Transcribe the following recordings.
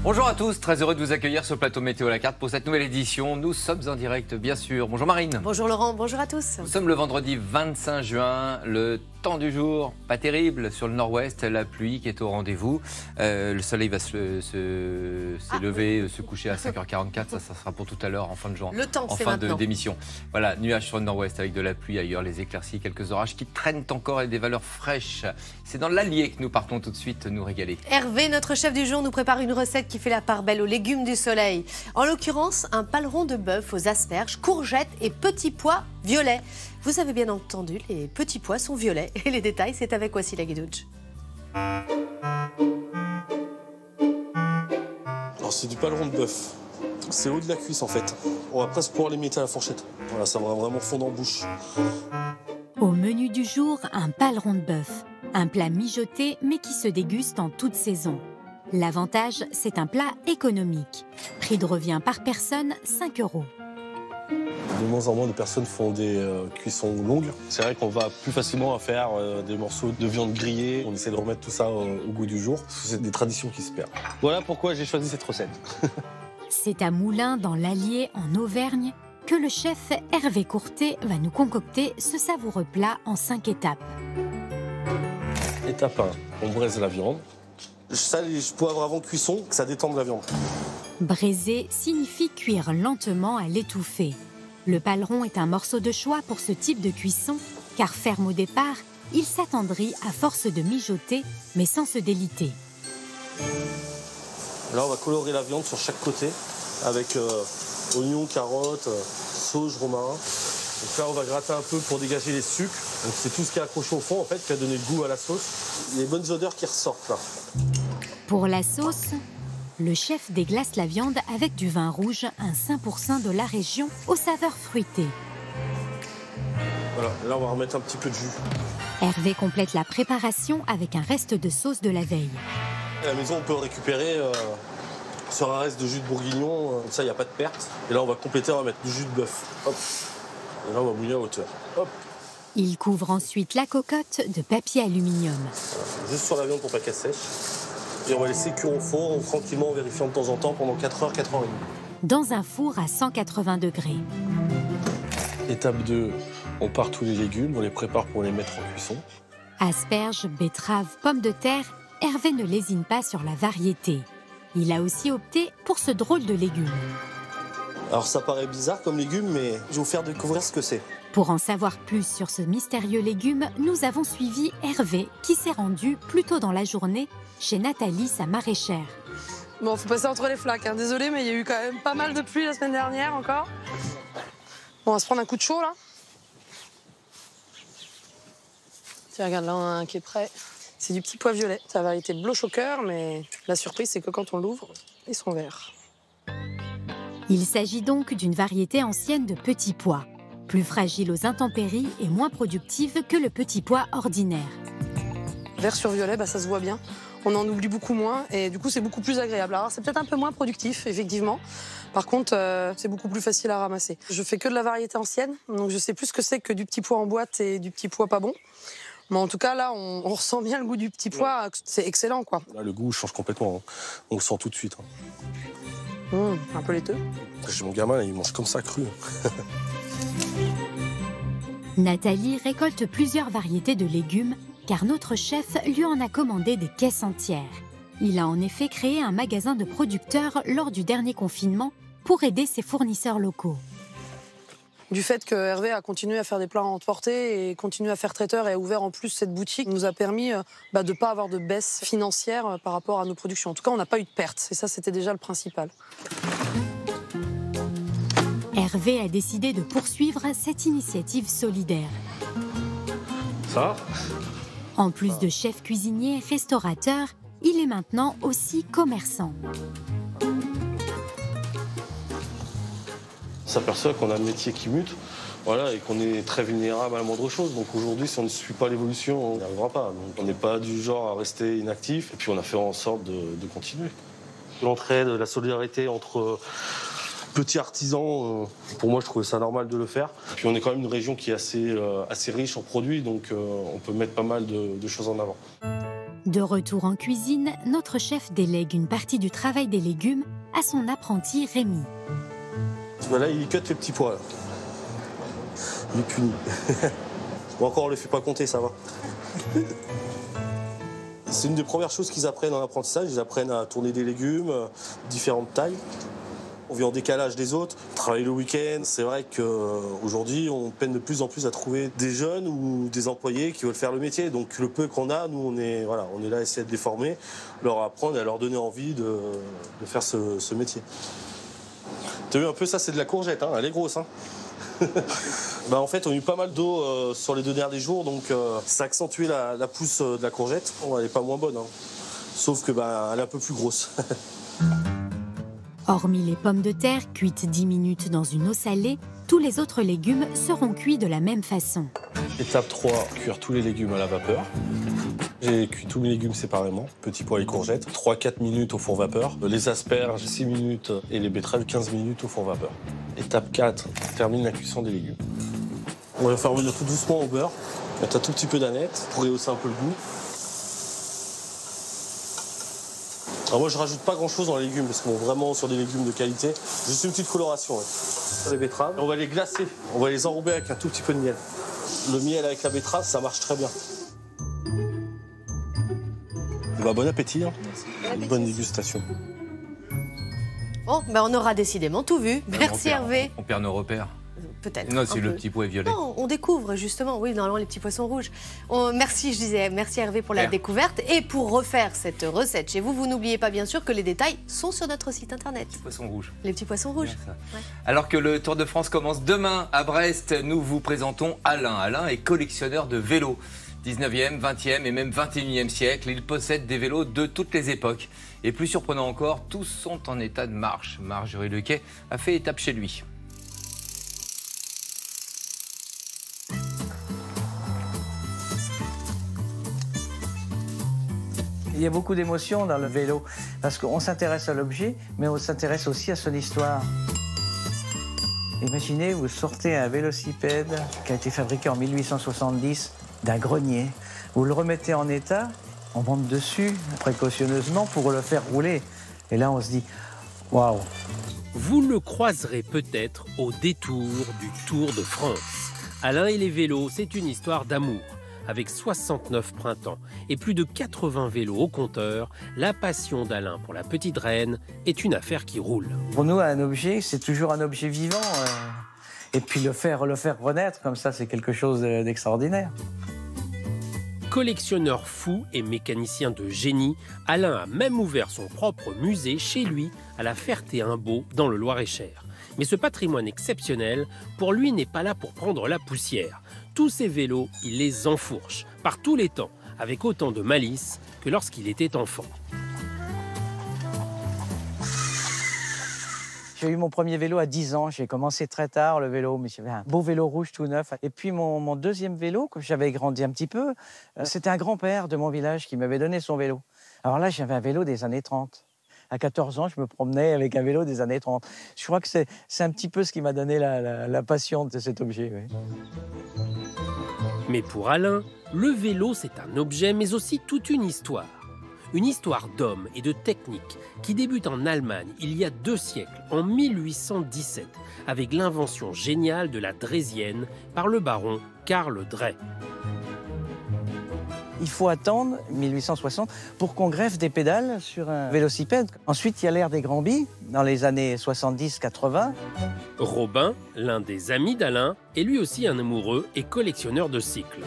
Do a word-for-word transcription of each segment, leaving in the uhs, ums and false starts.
Bonjour à tous, très heureux de vous accueillir sur le plateau Météo à la carte pour cette nouvelle édition. Nous sommes en direct, bien sûr. Bonjour Marine. Bonjour Laurent, bonjour à tous. Nous sommes le vendredi vingt-cinq juin, le temps du jour, pas terrible. Sur le nord-ouest, la pluie qui est au rendez-vous. Euh, le soleil va se, se s'élever, ah. se coucher à cinq heures quarante-quatre. Ça, ça sera pour tout à l'heure, en fin de journée. Le temps, en c'est fin maintenant. d'émission. Voilà, nuages sur le nord-ouest avec de la pluie ailleurs, les éclaircies, quelques orages qui traînent encore et des valeurs fraîches. C'est dans l'Allier que nous partons tout de suite nous régaler. Hervé, notre chef du jour, nous prépare une recette qui fait la part belle aux légumes du soleil. En l'occurrence, un paleron de bœuf aux asperges, courgettes et petits pois violets. Vous avez bien entendu, les petits pois sont violets. Et les détails, c'est avec Wassila Guedouj. Alors c'est du paleron de bœuf. C'est haut de la cuisse en fait. On va presque pouvoir les mettre à la fourchette. Voilà, ça va vraiment fondre en bouche. Au menu du jour, un paleron de bœuf. Un plat mijoté mais qui se déguste en toute saison. L'avantage, c'est un plat économique. Prix de revient par personne, cinq euros. De moins en moins de personnes font des euh, cuissons longues. C'est vrai qu'on va plus facilement faire euh, des morceaux de viande grillée. On essaie de remettre tout ça euh, au goût du jour. C'est des traditions qui se perdent. Voilà pourquoi j'ai choisi cette recette. C'est à Moulins, dans l'Allier, en Auvergne, que le chef Hervé Courtet va nous concocter ce savoureux plat en cinq étapes. Étape un, on braise la viande. Je sale et je poivre avant cuisson, que ça détende la viande. Braiser signifie cuire lentement à l'étouffée. Le paleron est un morceau de choix pour ce type de cuisson, car ferme au départ, il s'attendrit à force de mijoter, mais sans se déliter. Là, on va colorer la viande sur chaque côté, avec euh, oignons, carottes, euh, sauge, romarin. Donc là, on va gratter un peu pour dégager les sucres. Donc c'est tout ce qui est accroché au fond, en fait, qui a donné le goût à la sauce. Les bonnes odeurs qui ressortent là. Pour la sauce, le chef déglace la viande avec du vin rouge, un cinq pour cent de la région, aux saveurs fruitées. Voilà, là, on va remettre un petit peu de jus. Hervé complète la préparation avec un reste de sauce de la veille. À la maison, on peut récupérer euh, sur un reste de jus de bourguignon, euh, comme ça, il n'y a pas de perte. Et là, on va compléter, on va mettre du jus de bœuf. Hop. Et là, on va bouillir à hauteur. Hop. Il couvre ensuite la cocotte de papier aluminium. Voilà, juste sur la viande pour pas qu'elle sèche. Et on va laisser cuire au four, tranquillement, en vérifiant de temps en temps, pendant quatre heures, quatre heures trente. Dans un four à cent quatre-vingts degrés. Étape deux, on part tous les légumes, on les prépare pour les mettre en cuisson. Asperges, betteraves, pommes de terre, Hervé ne lésine pas sur la variété. Il a aussi opté pour ce drôle de légumes. Alors ça paraît bizarre comme légume, mais je vais vous faire découvrir ce que c'est. Pour en savoir plus sur ce mystérieux légume, nous avons suivi Hervé, qui s'est rendu plus tôt dans la journée chez Nathalie, sa maraîchère. Bon, faut passer entre les flaques, hein. Désolée, mais il y a eu quand même pas mal de pluie la semaine dernière encore. Bon, on va se prendre un coup de chaud, là. Tiens, regarde, là, on a un qui est prêt. C'est du petit pois violet. C'est la variété bloch au cœur, mais la surprise, c'est que quand on l'ouvre, ils sont verts. Il s'agit donc d'une variété ancienne de petits pois, plus fragile aux intempéries et moins productive que le petit pois ordinaire. Vert sur violet, bah, ça se voit bien. On en oublie beaucoup moins et du coup, c'est beaucoup plus agréable. Alors, c'est peut-être un peu moins productif, effectivement. Par contre, euh, c'est beaucoup plus facile à ramasser. Je fais que de la variété ancienne, donc je sais plus ce que c'est que du petit pois en boîte et du petit pois pas bon. Mais en tout cas, là, on, on ressent bien le goût du petit pois. Ouais. C'est excellent, quoi. Là, le goût change complètement. Hein. On le sent tout de suite. Hein. Mmh, un peu laiteux. J'ai mon gamin, là, il mange comme ça cru. Nathalie récolte plusieurs variétés de légumes, car notre chef lui en a commandé des caisses entières. Il a en effet créé un magasin de producteurs lors du dernier confinement pour aider ses fournisseurs locaux. Du fait que Hervé a continué à faire des plats à emporter et continue à faire traiteur et a ouvert en plus cette boutique, nous a permis bah, de ne pas avoir de baisse financière par rapport à nos productions. En tout cas, on n'a pas eu de perte et ça, c'était déjà le principal. Hervé a décidé de poursuivre cette initiative solidaire. Ça va ? En plus de chef cuisinier, restaurateur, il est maintenant aussi commerçant. On s'aperçoit qu'on a un métier qui mute, voilà, et qu'on est très vulnérable à la moindre chose. Donc aujourd'hui, si on ne suit pas l'évolution, on n'y arrivera pas. Donc on n'est pas du genre à rester inactif. Et puis on a fait en sorte de, de continuer. L'entraide, la solidarité entre petits artisans, pour moi, je trouvais ça normal de le faire. Puis on est quand même une région qui est assez, euh, assez riche en produits, donc euh, on peut mettre pas mal de, de choses en avant. De retour en cuisine, notre chef délègue une partie du travail des légumes à son apprenti Rémi. Ben là, il cut les petits pois. Là. Il est puni. Bon, encore, on ne les fait pas compter, ça va. C'est une des premières choses qu'ils apprennent en apprentissage. Ils apprennent à tourner des légumes, différentes tailles. On vit en décalage des autres, on travaille le week-end. C'est vrai qu'aujourd'hui, on peine de plus en plus à trouver des jeunes ou des employés qui veulent faire le métier. Donc le peu qu'on a, nous, on est, voilà, on est là à essayer de les former, leur apprendre et à leur donner envie de, de faire ce, ce métier. Tu as vu un peu, ça c'est de la courgette, hein, elle est grosse. Hein. Bah, en fait, on a eu pas mal d'eau euh, sur les deux derniers jours, donc euh, ça a accentué la, la pousse de la courgette. Bon, elle n'est pas moins bonne, hein. Sauf que bah, elle est un peu plus grosse. Hormis les pommes de terre cuites dix minutes dans une eau salée, tous les autres légumes seront cuits de la même façon. Étape trois, cuire tous les légumes à la vapeur. J'ai cuit tous mes légumes séparément, petits pois et courgettes, trois à quatre minutes au four vapeur. Les asperges, six minutes et les betteraves, quinze minutes au four vapeur. Étape quatre, termine la cuisson des légumes. On va faire revenir tout doucement au beurre, mettre un tout petit peu d'aneth pour rehausser un peu le goût. Alors moi je rajoute pas grand chose dans les légumes parce qu'on est vraiment sur des légumes de qualité. Juste une petite coloration. Ouais. Sur les betteraves, on va les glacer, on va les enrober avec un tout petit peu de miel. Le miel avec la betterave, ça marche très bien. Bah, bon appétit, hein. Bon appétit. Bonne dégustation. Bon, ben on aura décidément tout vu. Merci on perd, Hervé. On perd nos repères. Peut-être. Non, c'est le peu. petit pois violet. Non, on découvre justement, oui, normalement les petits poissons rouges. On, merci, je disais, merci Hervé pour la Hervé. découverte. Et pour refaire cette recette chez vous, vous n'oubliez pas bien sûr que les détails sont sur notre site internet. Petit poisson rouge. Les petits poissons rouges. Ouais. Alors que le Tour de France commence demain à Brest, nous vous présentons Alain. Alain est collectionneur de vélos. dix-neuvième, vingtième et même vingt et unième siècle, il possède des vélos de toutes les époques. Et plus surprenant encore, tous sont en état de marche. Marjorie Lequet a fait étape chez lui. Il y a beaucoup d'émotions dans le vélo, parce qu'on s'intéresse à l'objet, mais on s'intéresse aussi à son histoire. Imaginez, vous sortez un vélocipède qui a été fabriqué en mille huit cent soixante-dix d'un grenier. Vous le remettez en état, on monte dessus précautionneusement pour le faire rouler. Et là, on se dit, waouh! Vous le croiserez peut-être au détour du Tour de France. Alain et les vélos, c'est une histoire d'amour. Avec soixante-neuf printemps et plus de quatre-vingts vélos au compteur, la passion d'Alain pour la petite reine est une affaire qui roule. Pour nous, un objet, c'est toujours un objet vivant. Euh, et puis le faire, le faire renaître, comme ça, c'est quelque chose d'extraordinaire. Collectionneur fou et mécanicien de génie, Alain a même ouvert son propre musée chez lui, à la Ferté-Imbaud, dans le Loir-et-Cher. Mais ce patrimoine exceptionnel, pour lui, n'est pas là pour prendre la poussière. Tous ces vélos, il les enfourche, par tous les temps, avec autant de malice que lorsqu'il était enfant. J'ai eu mon premier vélo à dix ans, j'ai commencé très tard le vélo, mais j'avais un beau vélo rouge tout neuf. Et puis mon, mon deuxième vélo, que j'avais grandi un petit peu, euh, c'était un grand-père de mon village qui m'avait donné son vélo. Alors là, j'avais un vélo des années trente. À quatorze ans, je me promenais avec un vélo des années trente. Je crois que c'est un petit peu ce qui m'a donné la, la, la passion de cet objet. Oui. Mais pour Alain, le vélo, c'est un objet, mais aussi toute une histoire. Une histoire d'hommes et de techniques qui débute en Allemagne il y a deux siècles, en mille huit cent dix-sept, avec l'invention géniale de la draisienne par le baron Karl Drais. Il faut attendre mille huit cent soixante pour qu'on greffe des pédales sur un vélocipède. Ensuite, il y a l'ère des Granby, dans les années soixante-dix quatre-vingts. Robin, l'un des amis d'Alain, est lui aussi un amoureux et collectionneur de cycles.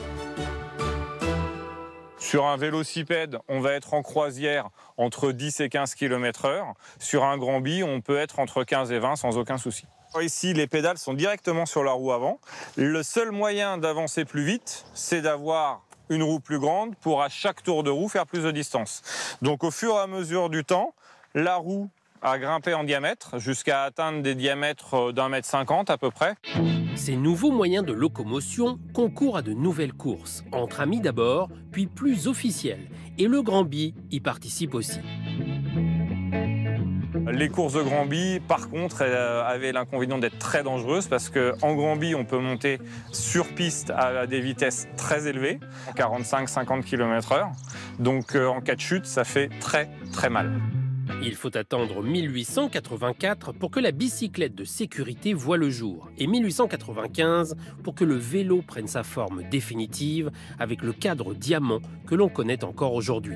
Sur un vélocipède, on va être en croisière entre dix et quinze kilomètres heure. Sur un Granby, on peut être entre quinze et vingt sans aucun souci. Ici, les pédales sont directement sur la roue avant. Le seul moyen d'avancer plus vite, c'est d'avoir une roue plus grande pour à chaque tour de roue faire plus de distance. Donc au fur et à mesure du temps, la roue a grimpé en diamètre jusqu'à atteindre des diamètres d'un mètre cinquante à peu près. Ces nouveaux moyens de locomotion concourent à de nouvelles courses, entre amis d'abord, puis plus officielles. Et le Granby y participe aussi. Les courses de Granby, par contre, euh, avaient l'inconvénient d'être très dangereuses parce qu'en Granby, on peut monter sur piste à des vitesses très élevées, quarante-cinq à cinquante kilomètres heure. Donc euh, en cas de chute, ça fait très très mal. Il faut attendre mille huit cent quatre-vingt-quatre pour que la bicyclette de sécurité voie le jour et mille huit cent quatre-vingt-quinze pour que le vélo prenne sa forme définitive avec le cadre diamant que l'on connaît encore aujourd'hui.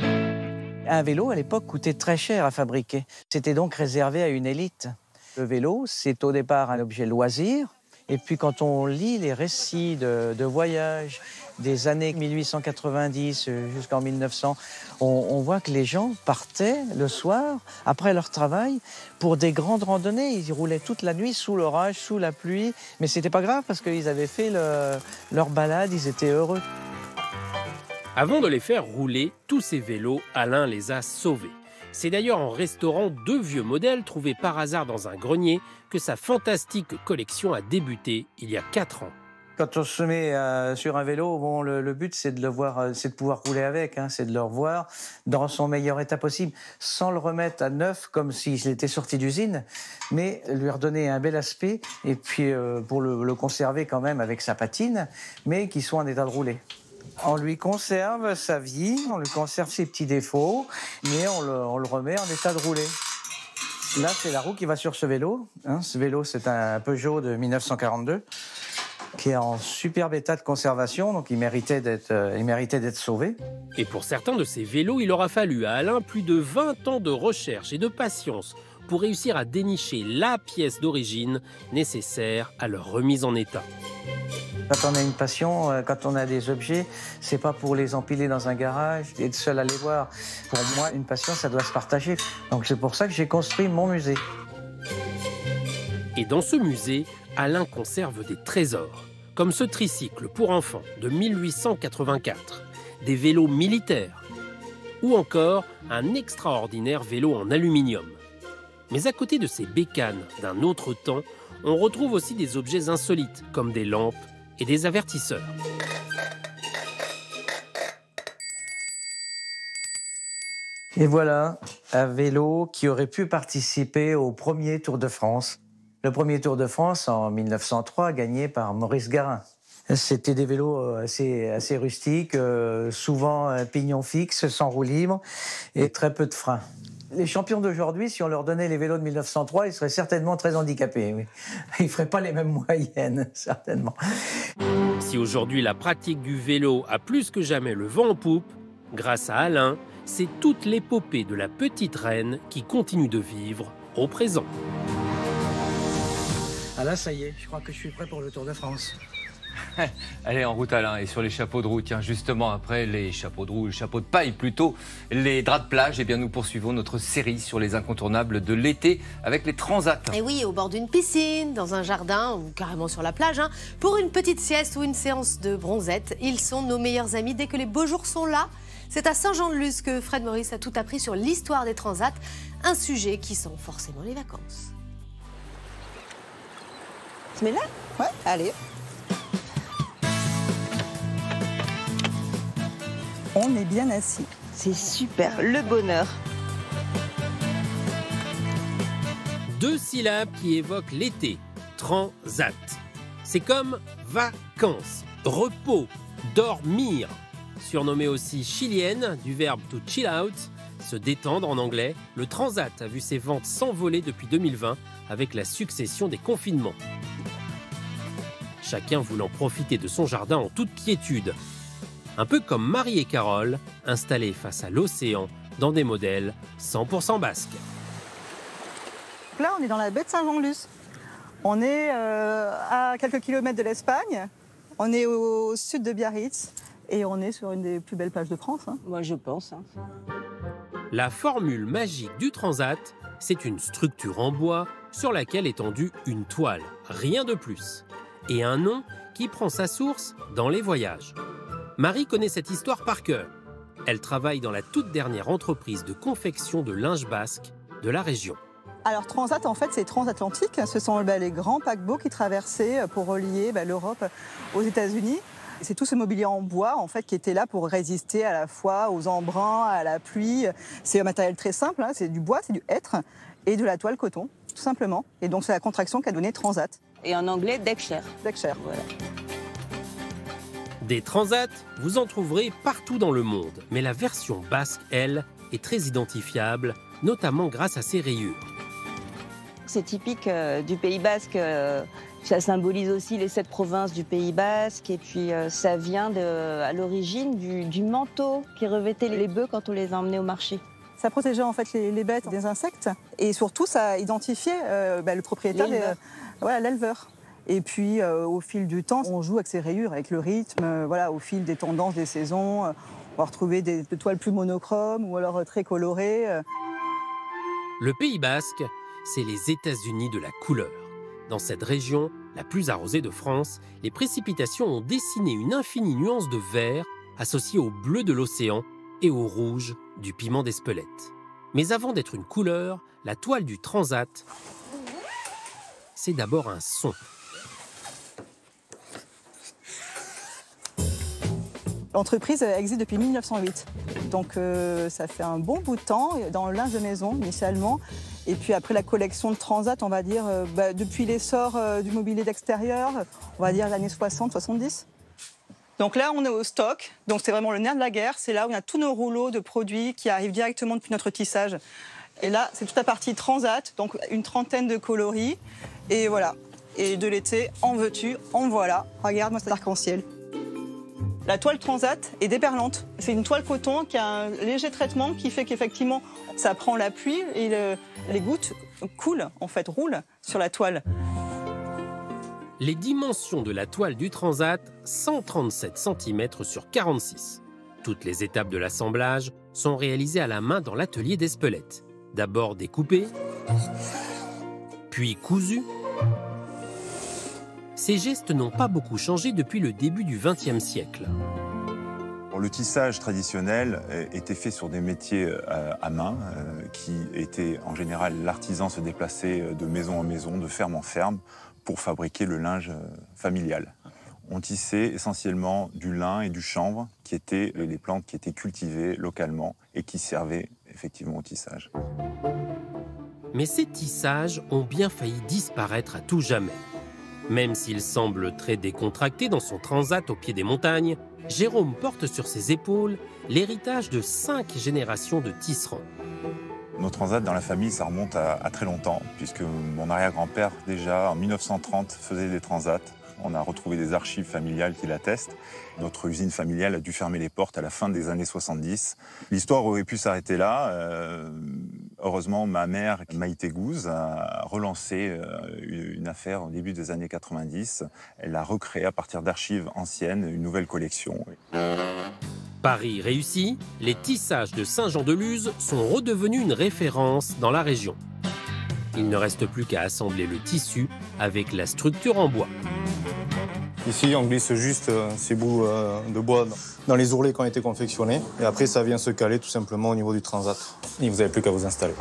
Un vélo, à l'époque, coûtait très cher à fabriquer. C'était donc réservé à une élite. Le vélo, c'est au départ un objet loisir. Et puis quand on lit les récits de, de voyage des années mille huit cent quatre-vingt-dix jusqu'en mille neuf cents, on, on voit que les gens partaient le soir, après leur travail, pour des grandes randonnées. Ils roulaient toute la nuit sous l'orage, sous la pluie. Mais c'était pas grave parce qu'ils avaient fait le, leur balade, ils étaient heureux. Avant de les faire rouler, tous ces vélos, Alain les a sauvés. C'est d'ailleurs en restaurant deux vieux modèles trouvés par hasard dans un grenier que sa fantastique collection a débuté il y a quatre ans. Quand on se met euh, sur un vélo, bon, le, le but c'est de le voir, euh, c'est de pouvoir rouler avec, hein, c'est de le revoir dans son meilleur état possible, sans le remettre à neuf comme s'il était sorti d'usine, mais lui redonner un bel aspect et puis euh, pour le, le conserver quand même avec sa patine, mais qu'il soit en état de rouler. On lui conserve sa vie, on lui conserve ses petits défauts, mais on le, on le remet en état de rouler. Là, c'est la roue qui va sur ce vélo. Hein, ce vélo, c'est un Peugeot de mille neuf cent quarante-deux qui est en superbe état de conservation, donc il méritait d'être, euh, il méritait d'être sauvé. Et pour certains de ces vélos, il aura fallu à Alain plus de vingt ans de recherche et de patience pour réussir à dénicher la pièce d'origine nécessaire à leur remise en état. Quand on a une passion, quand on a des objets, c'est pas pour les empiler dans un garage et être seul à les voir. Pour moi, une passion, ça doit se partager. Donc c'est pour ça que j'ai construit mon musée. Et dans ce musée, Alain conserve des trésors, comme ce tricycle pour enfants de mille huit cent quatre-vingt-quatre, des vélos militaires, ou encore un extraordinaire vélo en aluminium. Mais à côté de ces bécanes d'un autre temps, on retrouve aussi des objets insolites, comme des lampes et des avertisseurs. Et voilà, un vélo qui aurait pu participer au premier Tour de France. Le premier Tour de France en mille neuf cent trois, gagné par Maurice Garin. C'était des vélos assez, assez rustiques, euh, souvent un pignon fixe, sans roue libre et très peu de freins. Les champions d'aujourd'hui, si on leur donnait les vélos de mille neuf cent trois, ils seraient certainement très handicapés. Oui. Ils ne feraient pas les mêmes moyennes, certainement. Si aujourd'hui la pratique du vélo a plus que jamais le vent en poupe, grâce à Alain, c'est toute l'épopée de la petite reine qui continue de vivre au présent. Ah là, ça y est, je crois que je suis prêt pour le Tour de France. Allez, en route Alain, et sur les chapeaux de roue, tiens, justement après les chapeaux de roue, les chapeaux de paille plutôt, les draps de plage, eh bien nous poursuivons notre série sur les incontournables de l'été avec les transats. Et oui, au bord d'une piscine, dans un jardin ou carrément sur la plage, hein, pour une petite sieste ou une séance de bronzette, ils sont nos meilleurs amis dès que les beaux jours sont là. C'est à Saint-Jean-de-Luz que Fred Maurice a tout appris sur l'histoire des transats, un sujet qui sent forcément les vacances. Tu mets là? Ouais, allez. On est bien assis. C'est super, le bonheur. Deux syllabes qui évoquent l'été, transat. C'est comme vacances, repos, dormir. Surnommée aussi chilienne, du verbe to chill out, se détendre en anglais, le transat a vu ses ventes s'envoler depuis deux mille vingt avec la succession des confinements. Chacun voulant profiter de son jardin en toute quiétude. Un peu comme Marie et Carole, installés face à l'océan dans des modèles cent pour cent basques. Là, on est dans la baie de Saint-Jean-de-Luz. On est euh, à quelques kilomètres de l'Espagne. On est au sud de Biarritz. Et on est sur une des plus belles plages de France. Hein. Moi, je pense. Hein. La formule magique du transat, c'est une structure en bois sur laquelle est tendue une toile, rien de plus. Et un nom qui prend sa source dans les voyages. Marie connaît cette histoire par cœur. Elle travaille dans la toute dernière entreprise de confection de linge basque de la région. Alors Transat, en fait, c'est transatlantique. Ce sont bah, les grands paquebots qui traversaient pour relier bah, l'Europe aux États-Unis. C'est tout ce mobilier en bois en fait, qui était là pour résister à la fois aux embruns, à la pluie. C'est un matériel très simple, hein, c'est du bois, c'est du hêtre. et de la toile coton, tout simplement. Et donc c'est la contraction qu'a donné Transat. Et en anglais, Deckshare. Deckshare. Voilà. Des transats, vous en trouverez partout dans le monde, mais la version basque, elle, est très identifiable, notamment grâce à ses rayures. C'est typique euh, du Pays Basque. Euh, ça symbolise aussi les sept provinces du Pays Basque. Et puis euh, ça vient de, à l'origine du, du manteau qui revêtait les bœufs quand on les emmenait au marché. Ça protégeait en fait les, les bêtes des insectes et surtout ça identifiait euh, bah, le propriétaire, l'éleveur. Euh, voilà, l'éleveur. Et puis, euh, au fil du temps, on joue avec ces rayures, avec le rythme, euh, voilà, au fil des tendances, des saisons. Euh, on va retrouver des, des toiles plus monochromes ou alors euh, très colorées. Euh. Le Pays Basque, c'est les États-Unis de la couleur. Dans cette région, la plus arrosée de France, les précipitations ont dessiné une infinie nuance de vert associée au bleu de l'océan et au rouge du piment d'Espelette. Mais avant d'être une couleur, la toile du Transat, c'est d'abord un son. L'entreprise existe depuis mille neuf cent huit, donc euh, ça fait un bon bout de temps, dans le linge de maison initialement. Et puis après la collection de Transat, on va dire, euh, bah, depuis l'essor euh, du mobilier d'extérieur, on va dire les années soixante soixante-dix. Donc là, on est au stock, donc c'est vraiment le nerf de la guerre, c'est là où on a tous nos rouleaux de produits qui arrivent directement depuis notre tissage. Et là, c'est toute la partie Transat, donc une trentaine de coloris, et voilà. Et de l'été, en veux-tu, en voilà. Regarde-moi cet arc-en-ciel. La toile Transat est déperlante. C'est une toile coton qui a un léger traitement qui fait qu'effectivement, ça prend la pluie et le, les gouttes coulent, en fait, roulent sur la toile. Les dimensions de la toile du Transat, cent trente-sept centimètres sur quarante-six. Toutes les étapes de l'assemblage sont réalisées à la main dans l'atelier d'Espelette. D'abord découpées, puis cousues. Ces gestes n'ont pas beaucoup changé depuis le début du vingtième siècle. Le tissage traditionnel était fait sur des métiers à main, qui étaient en général, l'artisan se déplaçait de maison en maison, de ferme en ferme, pour fabriquer le linge familial. On tissait essentiellement du lin et du chanvre, qui étaient les plantes qui étaient cultivées localement et qui servaient effectivement au tissage. Mais ces tissages ont bien failli disparaître à tout jamais. Même s'il semble très décontracté dans son Transat au pied des montagnes, Jérôme porte sur ses épaules l'héritage de cinq générations de tisserands. Nos transats dans la famille, ça remonte à, à très longtemps, puisque mon arrière-grand-père, déjà en mille neuf cent trente, faisait des transats. On a retrouvé des archives familiales qui l'attestent. Notre usine familiale a dû fermer les portes à la fin des années soixante-dix. L'histoire aurait pu s'arrêter là. Euh, heureusement, ma mère, Maïté Gouze, a relancé euh, une affaire au début des années quatre-vingt-dix. Elle a recréé à partir d'archives anciennes une nouvelle collection. Paris réussi, les tissages de Saint-Jean-de-Luz sont redevenus une référence dans la région. Il ne reste plus qu'à assembler le tissu avec la structure en bois. Ici, on glisse juste euh, ces bouts euh, de bois dans les ourlets qui ont été confectionnés. Et après, ça vient se caler tout simplement au niveau du Transat. Et vous n'avez plus qu'à vous installer.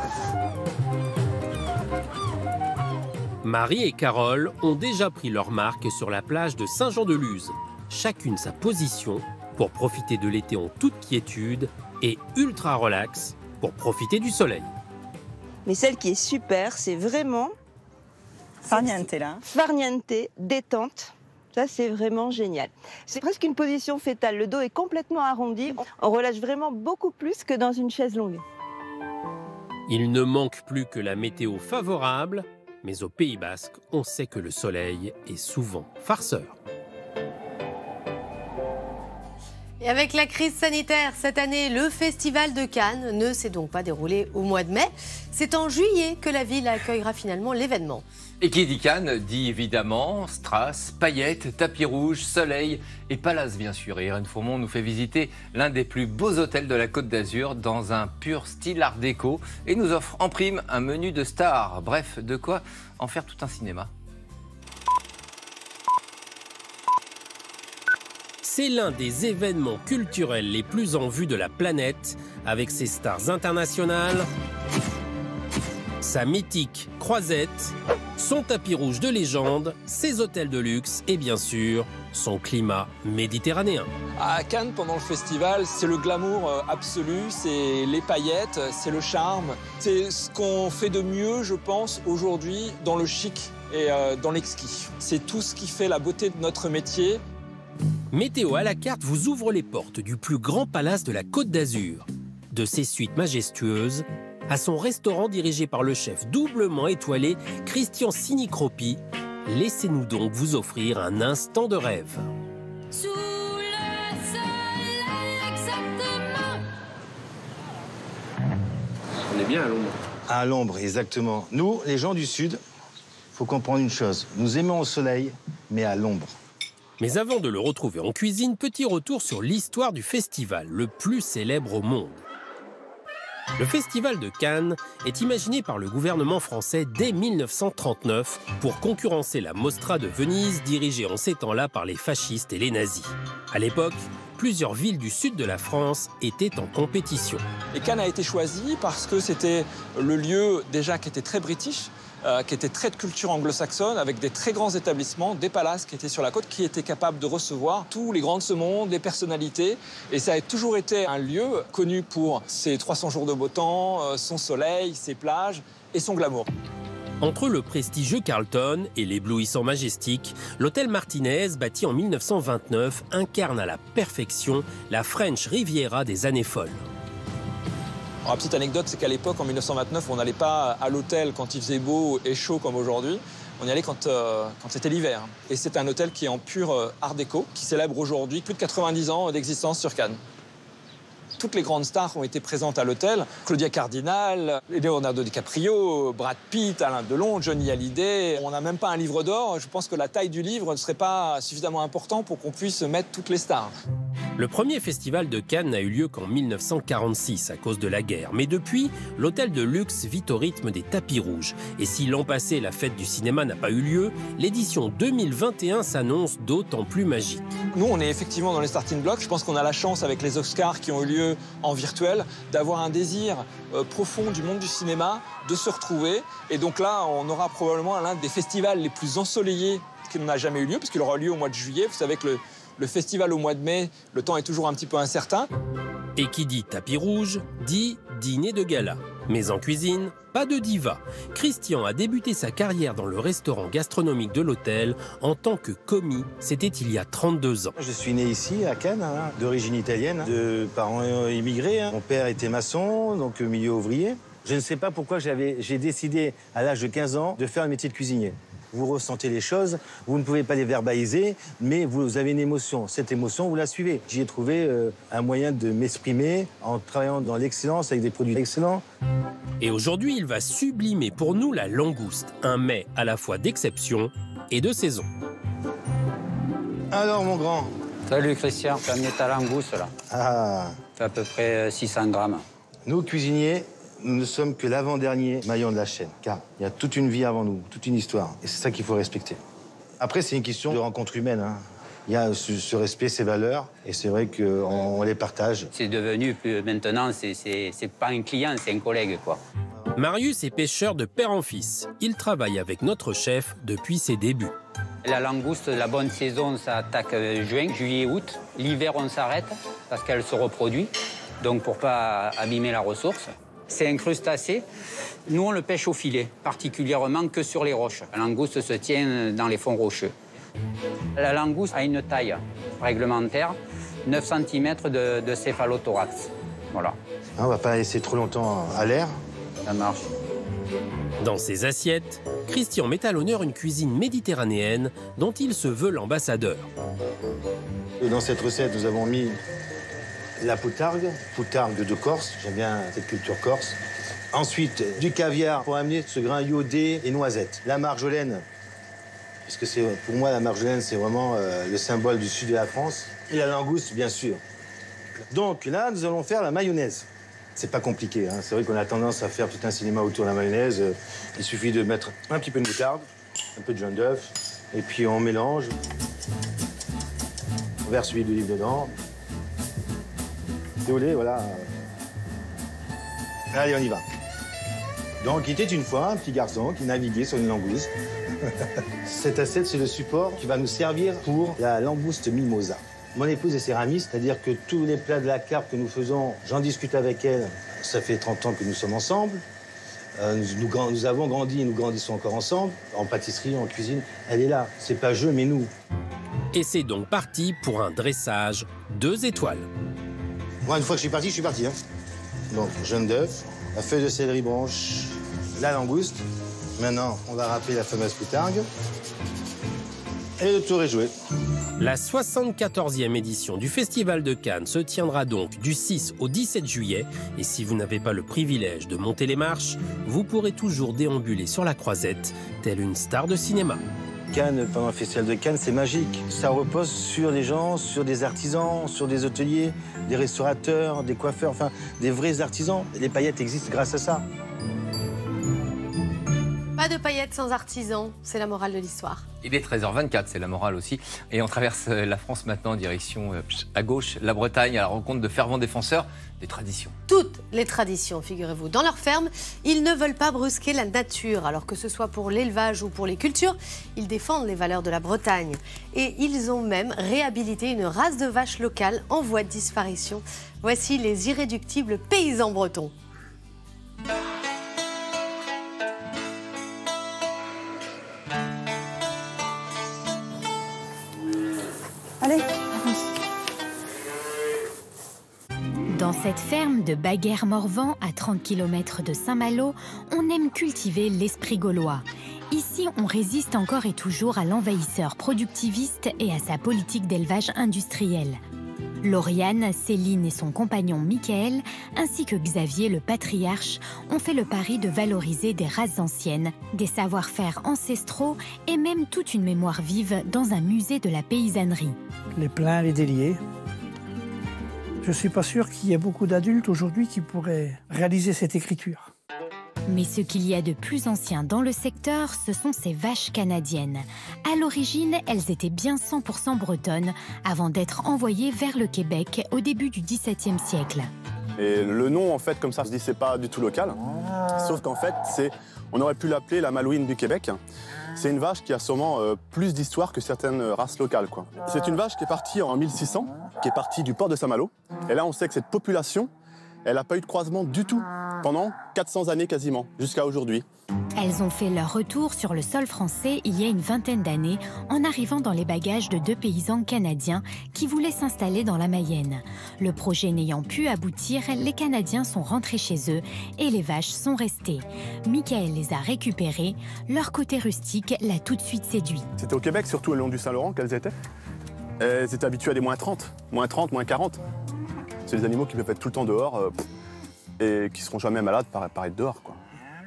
Marie et Carole ont déjà pris leur marque sur la plage de Saint-Jean-de-Luz. Chacune sa position pour profiter de l'été en toute quiétude et ultra relax pour profiter du soleil. Mais celle qui est super, c'est vraiment... Farniente, là. Farniente, détente. Ça, c'est vraiment génial. C'est presque une position fétale. Le dos est complètement arrondi. On relâche vraiment beaucoup plus que dans une chaise longue. Il ne manque plus que la météo favorable, mais au Pays Basque, on sait que le soleil est souvent farceur. Et avec la crise sanitaire, cette année, le Festival de Cannes ne s'est donc pas déroulé au mois de mai. C'est en juillet que la ville accueillera finalement l'événement. Et qui dit Cannes dit évidemment strass, paillettes, tapis rouges, soleil et palace bien sûr. Et Irène Fourmont nous fait visiter l'un des plus beaux hôtels de la Côte d'Azur dans un pur style art déco et nous offre en prime un menu de stars. Bref, de quoi en faire tout un cinéma. C'est l'un des événements culturels les plus en vue de la planète, avec ses stars internationales, sa mythique croisette, son son tapis rouge de légende, ses hôtels de luxe et bien sûr, son climat méditerranéen. À Cannes, pendant le festival, c'est le glamour absolu, c'est les paillettes, c'est le charme. C'est ce qu'on fait de mieux, je pense, aujourd'hui dans le chic et dans l'exquis. C'est tout ce qui fait la beauté de notre métier. Météo à la carte vous ouvre les portes du plus grand palace de la Côte d'Azur. De ses suites majestueuses à son restaurant dirigé par le chef doublement étoilé Christian Sinicropi. Laissez-nous donc vous offrir un instant de rêve. Sous le soleil, exactement. On est bien à l'ombre. À l'ombre, exactement. Nous, les gens du Sud, il faut comprendre une chose. Nous aimons au soleil, mais à l'ombre. Mais avant de le retrouver en cuisine, petit retour sur l'histoire du festival, le plus célèbre au monde. Le Festival de Cannes est imaginé par le gouvernement français dès mille neuf cent trente-neuf pour concurrencer la Mostra de Venise, dirigée en ces temps-là par les fascistes et les nazis. À l'époque, plusieurs villes du sud de la France étaient en compétition. Et Cannes a été choisi parce que c'était le lieu déjà qui était très british, Euh, qui était très de culture anglo-saxonne, avec des très grands établissements, des palaces qui étaient sur la côte, qui étaient capables de recevoir tous les grands de ce monde, les personnalités. Et ça a toujours été un lieu connu pour ses trois cents jours de beau temps, son soleil, ses plages et son glamour. Entre le prestigieux Carlton et l'éblouissant Majestic, l'hôtel Martinez, bâti en mille neuf cent vingt-neuf, incarne à la perfection la French Riviera des années folles. Alors, la petite anecdote, c'est qu'à l'époque, en mille neuf cent vingt-neuf, on n'allait pas à l'hôtel quand il faisait beau et chaud comme aujourd'hui. On y allait quand, euh, quand c'était l'hiver. Et c'est un hôtel qui est en pur euh, art déco, qui célèbre aujourd'hui plus de quatre-vingt-dix ans d'existence sur Cannes. Toutes les grandes stars ont été présentes à l'hôtel. Claudia Cardinal, Leonardo DiCaprio, Brad Pitt, Alain Delon, Johnny Hallyday. On n'a même pas un livre d'or. Je pense que la taille du livre ne serait pas suffisamment important pour qu'on puisse mettre toutes les stars. Le premier festival de Cannes n'a eu lieu qu'en mille neuf cent quarante-six à cause de la guerre. Mais depuis, l'hôtel de luxe vit au rythme des tapis rouges. Et si l'an passé, la fête du cinéma n'a pas eu lieu, l'édition deux mille vingt et un s'annonce d'autant plus magique. Nous, on est effectivement dans les starting blocks. Je pense qu'on a la chance, avec les Oscars qui ont eu lieu en virtuel, d'avoir un désir euh, profond du monde du cinéma, de se retrouver. Et donc là, on aura probablement l'un des festivals les plus ensoleillés qui n'en a jamais eu lieu, puisqu'il aura lieu au mois de juillet. Vous savez que le Le festival au mois de mai, le temps est toujours un petit peu incertain. Et qui dit tapis rouge, dit dîner de gala. Mais en cuisine, pas de diva. Christian a débuté sa carrière dans le restaurant gastronomique de l'hôtel en tant que commis. C'était il y a trente-deux ans. Je suis né ici, à Cannes, hein, d'origine italienne, de parents immigrés. Hein. Mon père était maçon, donc milieu ouvrier. Je ne sais pas pourquoi j'ai décidé, à l'âge de quinze ans, de faire le métier de cuisinier. Vous ressentez les choses, vous ne pouvez pas les verbaliser, mais vous avez une émotion. Cette émotion, vous la suivez. J'y ai trouvé euh, un moyen de m'exprimer en travaillant dans l'excellence avec des produits excellents. Et aujourd'hui, il va sublimer pour nous la langouste, un mets à la fois d'exception et de saison. Alors, mon grand. Salut Christian, tu as amené ta langouste là. Ah. C'est à peu près six cents grammes. Nous, cuisiniers, nous ne sommes que l'avant-dernier maillon de la chaîne, car il y a toute une vie avant nous, toute une histoire. Et c'est ça qu'il faut respecter. Après, c'est une question de rencontre humaine. Hein. Il y a ce, ce respect, ces valeurs, et c'est vrai qu'on on les partage. C'est devenu, maintenant, c'est pas un client, c'est un collègue, quoi. Marius est pêcheur de père en fils. Il travaille avec notre chef depuis ses débuts. La langouste, la bonne saison, ça attaque juin, juillet, août. L'hiver, on s'arrête parce qu'elle se reproduit, donc pour pas abîmer la ressource. C'est un crustacé. Nous, on le pêche au filet, particulièrement que sur les roches. La langouste se tient dans les fonds rocheux. La langouste a une taille réglementaire, neuf centimètres de, de céphalothorax. Voilà. On ne va pas la laisser trop longtemps à l'air. Ça marche. Dans ses assiettes, Christian met à l'honneur une cuisine méditerranéenne dont il se veut l'ambassadeur. Dans cette recette, nous avons mis la poutargue, poutargue de Corse, j'aime bien cette culture corse. Ensuite, du caviar pour amener ce grain iodé et noisette. La marjolaine, parce que c'est, pour moi, la marjolaine, c'est vraiment euh, le symbole du sud de la France. Et la langouste, bien sûr. Donc là, nous allons faire la mayonnaise. C'est pas compliqué, hein. C'est vrai qu'on a tendance à faire tout un cinéma autour de la mayonnaise. Il suffit de mettre un petit peu de moutarde, un peu de jaune d'œuf, et puis on mélange. On verse l'huile d'olive dedans. Désolé, voilà. Allez, on y va. Donc, il était une fois un petit garçon qui naviguait sur une langouste. Cette assiette, c'est le support qui va nous servir pour la langouste mimosa. Mon épouse est céramiste, c'est-à-dire que tous les plats de la carte que nous faisons, j'en discute avec elle. Ça fait trente ans que nous sommes ensemble. Euh, nous, nous, nous avons grandi et nous grandissons encore ensemble. En pâtisserie, en cuisine, elle est là. C'est pas je, mais nous. Et c'est donc parti pour un dressage deux étoiles. Moi, une fois que je suis parti, je suis parti. Hein. Donc, jaune d'œuf, la feuille de céleri branche, la langouste. Maintenant, on va râper la fameuse poutargue. Et le tour est joué. La soixante-quatorzième édition du Festival de Cannes se tiendra donc du six au dix-sept juillet. Et si vous n'avez pas le privilège de monter les marches, vous pourrez toujours déambuler sur la croisette, telle une star de cinéma. Cannes, pendant le Festival de Cannes, c'est magique. Ça repose sur des gens, sur des artisans, sur des hôteliers, des restaurateurs, des coiffeurs, enfin, des vrais artisans. Les paillettes existent grâce à ça. Pas de paillettes sans artisans, c'est la morale de l'histoire. Il est treize heures vingt-quatre, c'est la morale aussi. Et on traverse la France maintenant en direction à gauche, la Bretagne, à la rencontre de fervents défenseurs des traditions. Toutes les traditions, figurez-vous. Dans leur ferme, ils ne veulent pas brusquer la nature. Alors que ce soit pour l'élevage ou pour les cultures, ils défendent les valeurs de la Bretagne. Et ils ont même réhabilité une race de vaches locales en voie de disparition. Voici les irréductibles paysans bretons. Allez, Dans cette ferme de Baguères-Morvan, à trente kilomètres de Saint-Malo, on aime cultiver l'esprit gaulois. Ici, on résiste encore et toujours à l'envahisseur productiviste et à sa politique d'élevage industriel. Lauriane, Céline et son compagnon Michael, ainsi que Xavier, le patriarche, ont fait le pari de valoriser des races anciennes, des savoir-faire ancestraux et même toute une mémoire vive dans un musée de la paysannerie. Les pleins, les déliés. Je ne suis pas sûr qu'il y ait beaucoup d'adultes aujourd'hui qui pourraient réaliser cette écriture. Mais ce qu'il y a de plus ancien dans le secteur, ce sont ces vaches canadiennes. À l'origine, elles étaient bien cent pour cent bretonnes, avant d'être envoyées vers le Québec au début du dix-septième siècle. Et le nom, en fait, comme ça, se dit c'est pas du tout local. Sauf qu'en fait, c'est, on aurait pu l'appeler la Malouine du Québec. C'est une vache qui a sûrement euh, plus d'histoire que certaines races locales, quoi. C'est une vache qui est partie en mille six cents, qui est partie du port de Saint-Malo. Et là, on sait que cette population, elle n'a pas eu de croisement du tout pendant quatre cents années quasiment, jusqu'à aujourd'hui. Elles ont fait leur retour sur le sol français il y a une vingtaine d'années en arrivant dans les bagages de deux paysans canadiens qui voulaient s'installer dans la Mayenne. Le projet n'ayant pu aboutir, les Canadiens sont rentrés chez eux et les vaches sont restées. Michael les a récupérées, leur côté rustique l'a tout de suite séduit. C'était au Québec, surtout le long du Saint-Laurent, qu'elles étaient. Elles étaient habituées à des moins trente, moins trente, moins quarante. C'est des animaux qui peuvent être tout le temps dehors euh, et qui ne seront jamais malades par, par être dehors, quoi.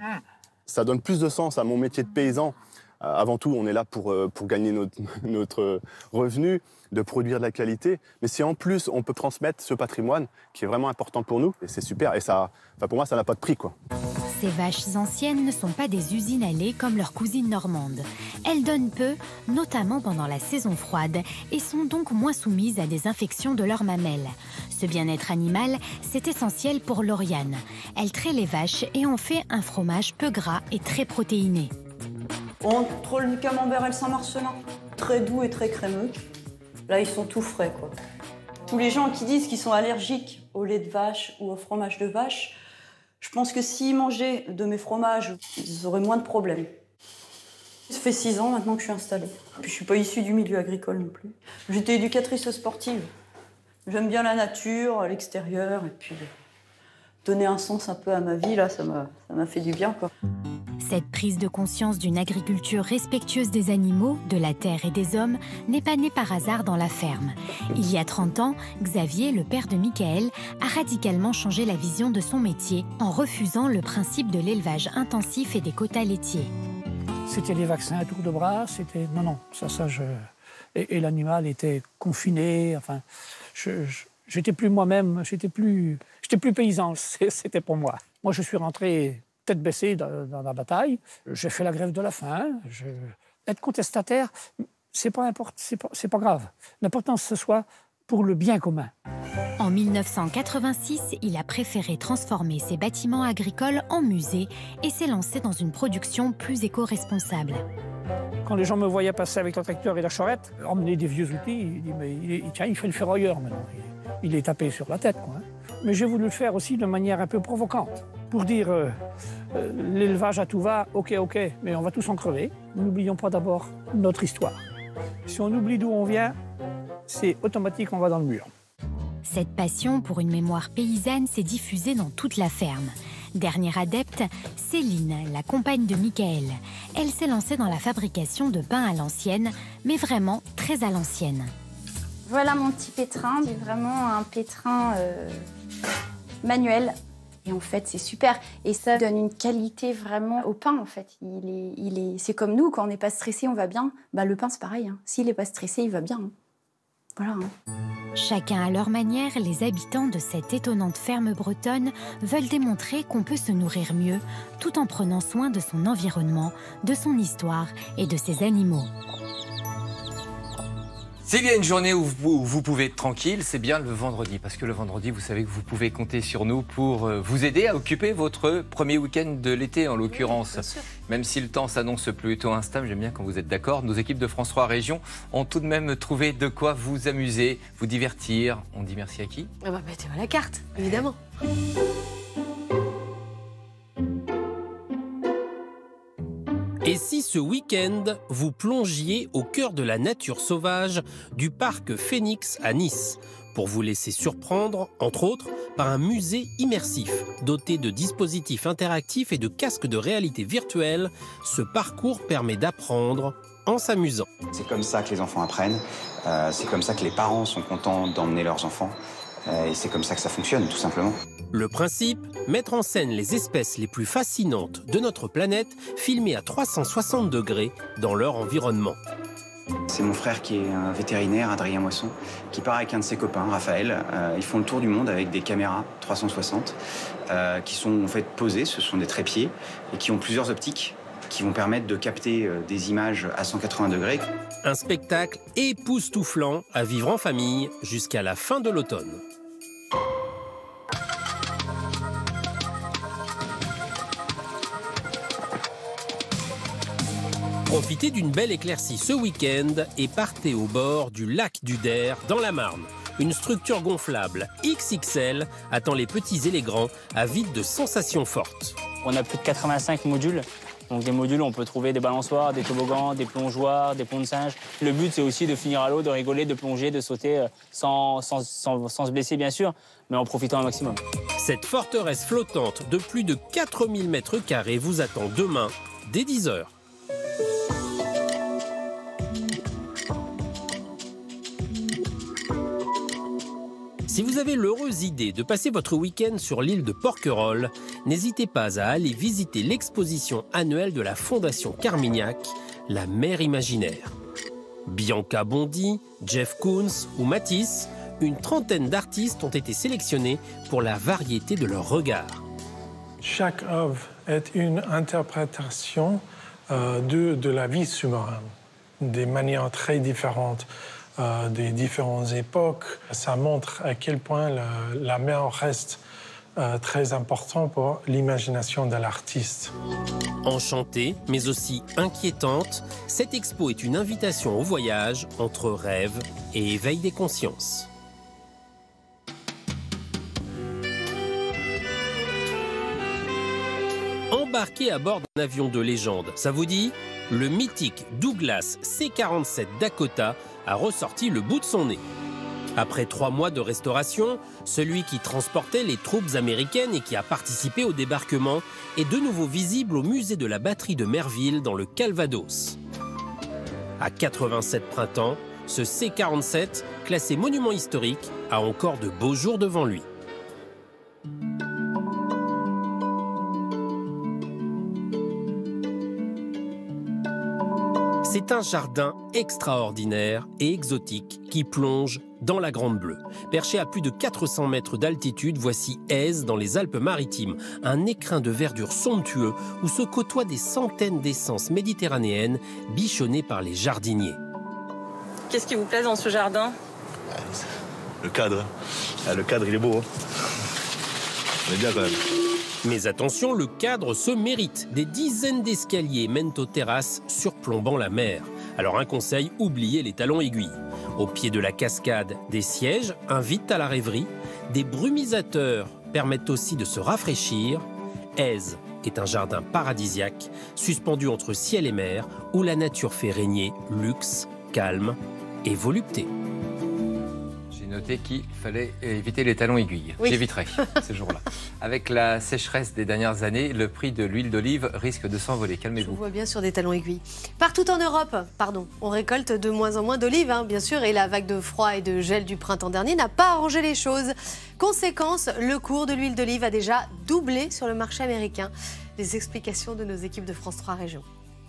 Ça donne plus de sens à mon métier de paysan. Euh, avant tout, on est là pour, euh, pour gagner notre, notre revenu, de produire de la qualité. Mais si en plus, on peut transmettre ce patrimoine qui est vraiment important pour nous, c'est super. Et ça, enfin pour moi, ça n'a pas de prix, quoi. Ces vaches anciennes ne sont pas des usines à lait comme leurs cousines normandes. Elles donnent peu, notamment pendant la saison froide, et sont donc moins soumises à des infections de leurs mamelles. Ce bien-être animal, c'est essentiel pour Lauriane. Elle traite les vaches et en fait un fromage peu gras et très protéiné. Entre le camembert et le Saint-Marcelin, très doux et très crémeux. Là, ils sont tout frais, quoi. Tous les gens qui disent qu'ils sont allergiques au lait de vache ou au fromage de vache, je pense que s'ils mangeaient de mes fromages, ils auraient moins de problèmes. Ça fait six ans maintenant que je suis installée. Puis je suis pas issue du milieu agricole non plus. J'étais éducatrice sportive. J'aime bien la nature, l'extérieur, et puis donner un sens un peu à ma vie, là, ça m'a, ça m'a fait du bien, quoi. Cette prise de conscience d'une agriculture respectueuse des animaux, de la terre et des hommes n'est pas née par hasard dans la ferme. Il y a trente ans, Xavier, le père de Michael, a radicalement changé la vision de son métier en refusant le principe de l'élevage intensif et des quotas laitiers. C'était les vaccins à tour de bras, c'était... Non, non, ça, ça, je... Et, et l'animal était confiné, enfin... Je, je, j'étais plus moi-même, j'étais plus, j'étais plus paysan, c'était pour moi. Moi, je suis rentré tête baissée dans, dans la bataille. J'ai fait la grève de la faim. Je... Être contestataire, c'est pas import... c'est pas, c'est pas grave. L'important, ce soit pour le bien commun. En mille neuf cent quatre-vingt-six, il a préféré transformer ses bâtiments agricoles en musées et s'est lancé dans une production plus éco-responsable. Quand les gens me voyaient passer avec le tracteur et la charrette, emmener des vieux outils, il dit mais il, est, tiens, il fait le ferrailleur maintenant. Il, il est tapé sur la tête, quoi. Mais j'ai voulu le faire aussi de manière un peu provocante, pour dire euh, euh, l'élevage à tout va, ok, ok, mais on va tous en crever. N'oublions pas d'abord notre histoire. Si on oublie d'où on vient, c'est automatique, on va dans le mur. Cette passion pour une mémoire paysanne s'est diffusée dans toute la ferme. Dernière adepte, Céline, la compagne de Michael. Elle s'est lancée dans la fabrication de pain à l'ancienne, mais vraiment très à l'ancienne. Voilà mon petit pétrin, c'est vraiment un pétrin euh, manuel. Et en fait, c'est super. Et ça donne une qualité vraiment au pain, en fait. Il est, il est, c'est comme nous, quand on n'est pas stressé, on va bien. Bah, le pain, c'est pareil. Hein. S'il n'est pas stressé, il va bien. Hein. Voilà. Hein. Chacun à leur manière, les habitants de cette étonnante ferme bretonne veulent démontrer qu'on peut se nourrir mieux, tout en prenant soin de son environnement, de son histoire et de ses animaux. S'il y a une journée où vous, où vous pouvez être tranquille, c'est bien le vendredi. Parce que le vendredi, vous savez que vous pouvez compter sur nous pour vous aider à occuper votre premier week-end de l'été, en l'occurrence. Oui, même si le temps s'annonce plutôt instable, j'aime bien quand vous êtes d'accord, nos équipes de France trois Régions ont tout de même trouvé de quoi vous amuser, vous divertir. On dit merci à qui? Ah bah, mettez-moi la carte, évidemment. Et si ce week-end, vous plongiez au cœur de la nature sauvage du parc Phoenix à Nice, pour vous laisser surprendre, entre autres, par un musée immersif, doté de dispositifs interactifs et de casques de réalité virtuelle, ce parcours permet d'apprendre en s'amusant. C'est comme ça que les enfants apprennent, euh, c'est comme ça que les parents sont contents d'emmener leurs enfants, euh, et c'est comme ça que ça fonctionne, tout simplement. Le principe, mettre en scène les espèces les plus fascinantes de notre planète, filmées à trois cent soixante degrés dans leur environnement. C'est mon frère qui est un vétérinaire, Adrien Moisson, qui part avec un de ses copains, Raphaël. Euh, ils font le tour du monde avec des caméras trois cent soixante euh, qui sont en fait posées, ce sont des trépieds, et qui ont plusieurs optiques qui vont permettre de capter euh, des images à cent quatre-vingts degrés. Un spectacle époustouflant à vivre en famille jusqu'à la fin de l'automne. Profitez d'une belle éclaircie ce week-end et partez au bord du lac du Der, dans la Marne. Une structure gonflable X X L attend les petits et les grands, avides de sensations fortes. On a plus de quatre-vingt-cinq modules. Donc des modules, on peut trouver des balançoires, des toboggans, des plongeoires, des ponts de singe. Le but, c'est aussi de finir à l'eau, de rigoler, de plonger, de sauter sans, sans, sans, sans se blesser, bien sûr, mais en profitant un maximum. Cette forteresse flottante de plus de quatre mille mètres carrés vous attend demain, dès dix heures. Si vous avez l'heureuse idée de passer votre week-end sur l'île de Porquerolles, n'hésitez pas à aller visiter l'exposition annuelle de la Fondation Carmignac, La mer imaginaire. Bianca Bondy, Jeff Koons ou Matisse, une trentaine d'artistes ont été sélectionnés pour la variété de leurs regards. Chaque œuvre est une interprétation euh, de, de la vie sous-marine, des manières très différentes. Euh, des différentes époques. Ça montre à quel point la, la mer reste euh, très important pour l'imagination de l'artiste. Enchantée, mais aussi inquiétante, cette expo est une invitation au voyage entre rêve et éveil des consciences. Embarqué à bord d'un avion de légende, ça vous dit? Le mythique Douglas C quarante-sept Dakota a ressorti le bout de son nez. Après trois mois de restauration, celui qui transportait les troupes américaines et qui a participé au débarquement est de nouveau visible au musée de la batterie de Merville dans le Calvados. À quatre-vingt-sept printemps, ce C quarante-sept, classé monument historique, a encore de beaux jours devant lui. C'est un jardin extraordinaire et exotique qui plonge dans la Grande Bleue. Perché à plus de quatre cents mètres d'altitude, voici Èze dans les Alpes-Maritimes, un écrin de verdure somptueux où se côtoient des centaines d'essences méditerranéennes bichonnées par les jardiniers. Qu'est-ce qui vous plaît dans ce jardin? Le cadre, ah, le cadre, il est beau. Hein. On est bien quand même. Mais attention, le cadre se mérite. Des dizaines d'escaliers mènent aux terrasses surplombant la mer. Alors un conseil, oubliez les talons aiguilles. Au pied de la cascade, des sièges invitent à la rêverie. Des brumisateurs permettent aussi de se rafraîchir. Aise est un jardin paradisiaque, suspendu entre ciel et mer, où la nature fait régner luxe, calme et volupté. J'ai noté qu'il fallait éviter les talons aiguilles. Oui. J'éviterai ce jour-là. Avec la sécheresse des dernières années, le prix de l'huile d'olive risque de s'envoler. Je Calmez-vous. vous vois bien sur des talons aiguilles. Partout en Europe, pardon, on récolte de moins en moins d'olives, hein, bien sûr, et la vague de froid et de gel du printemps dernier n'a pas arrangé les choses. Conséquence, le cours de l'huile d'olive a déjà doublé sur le marché américain. Les explications de nos équipes de France trois Régions.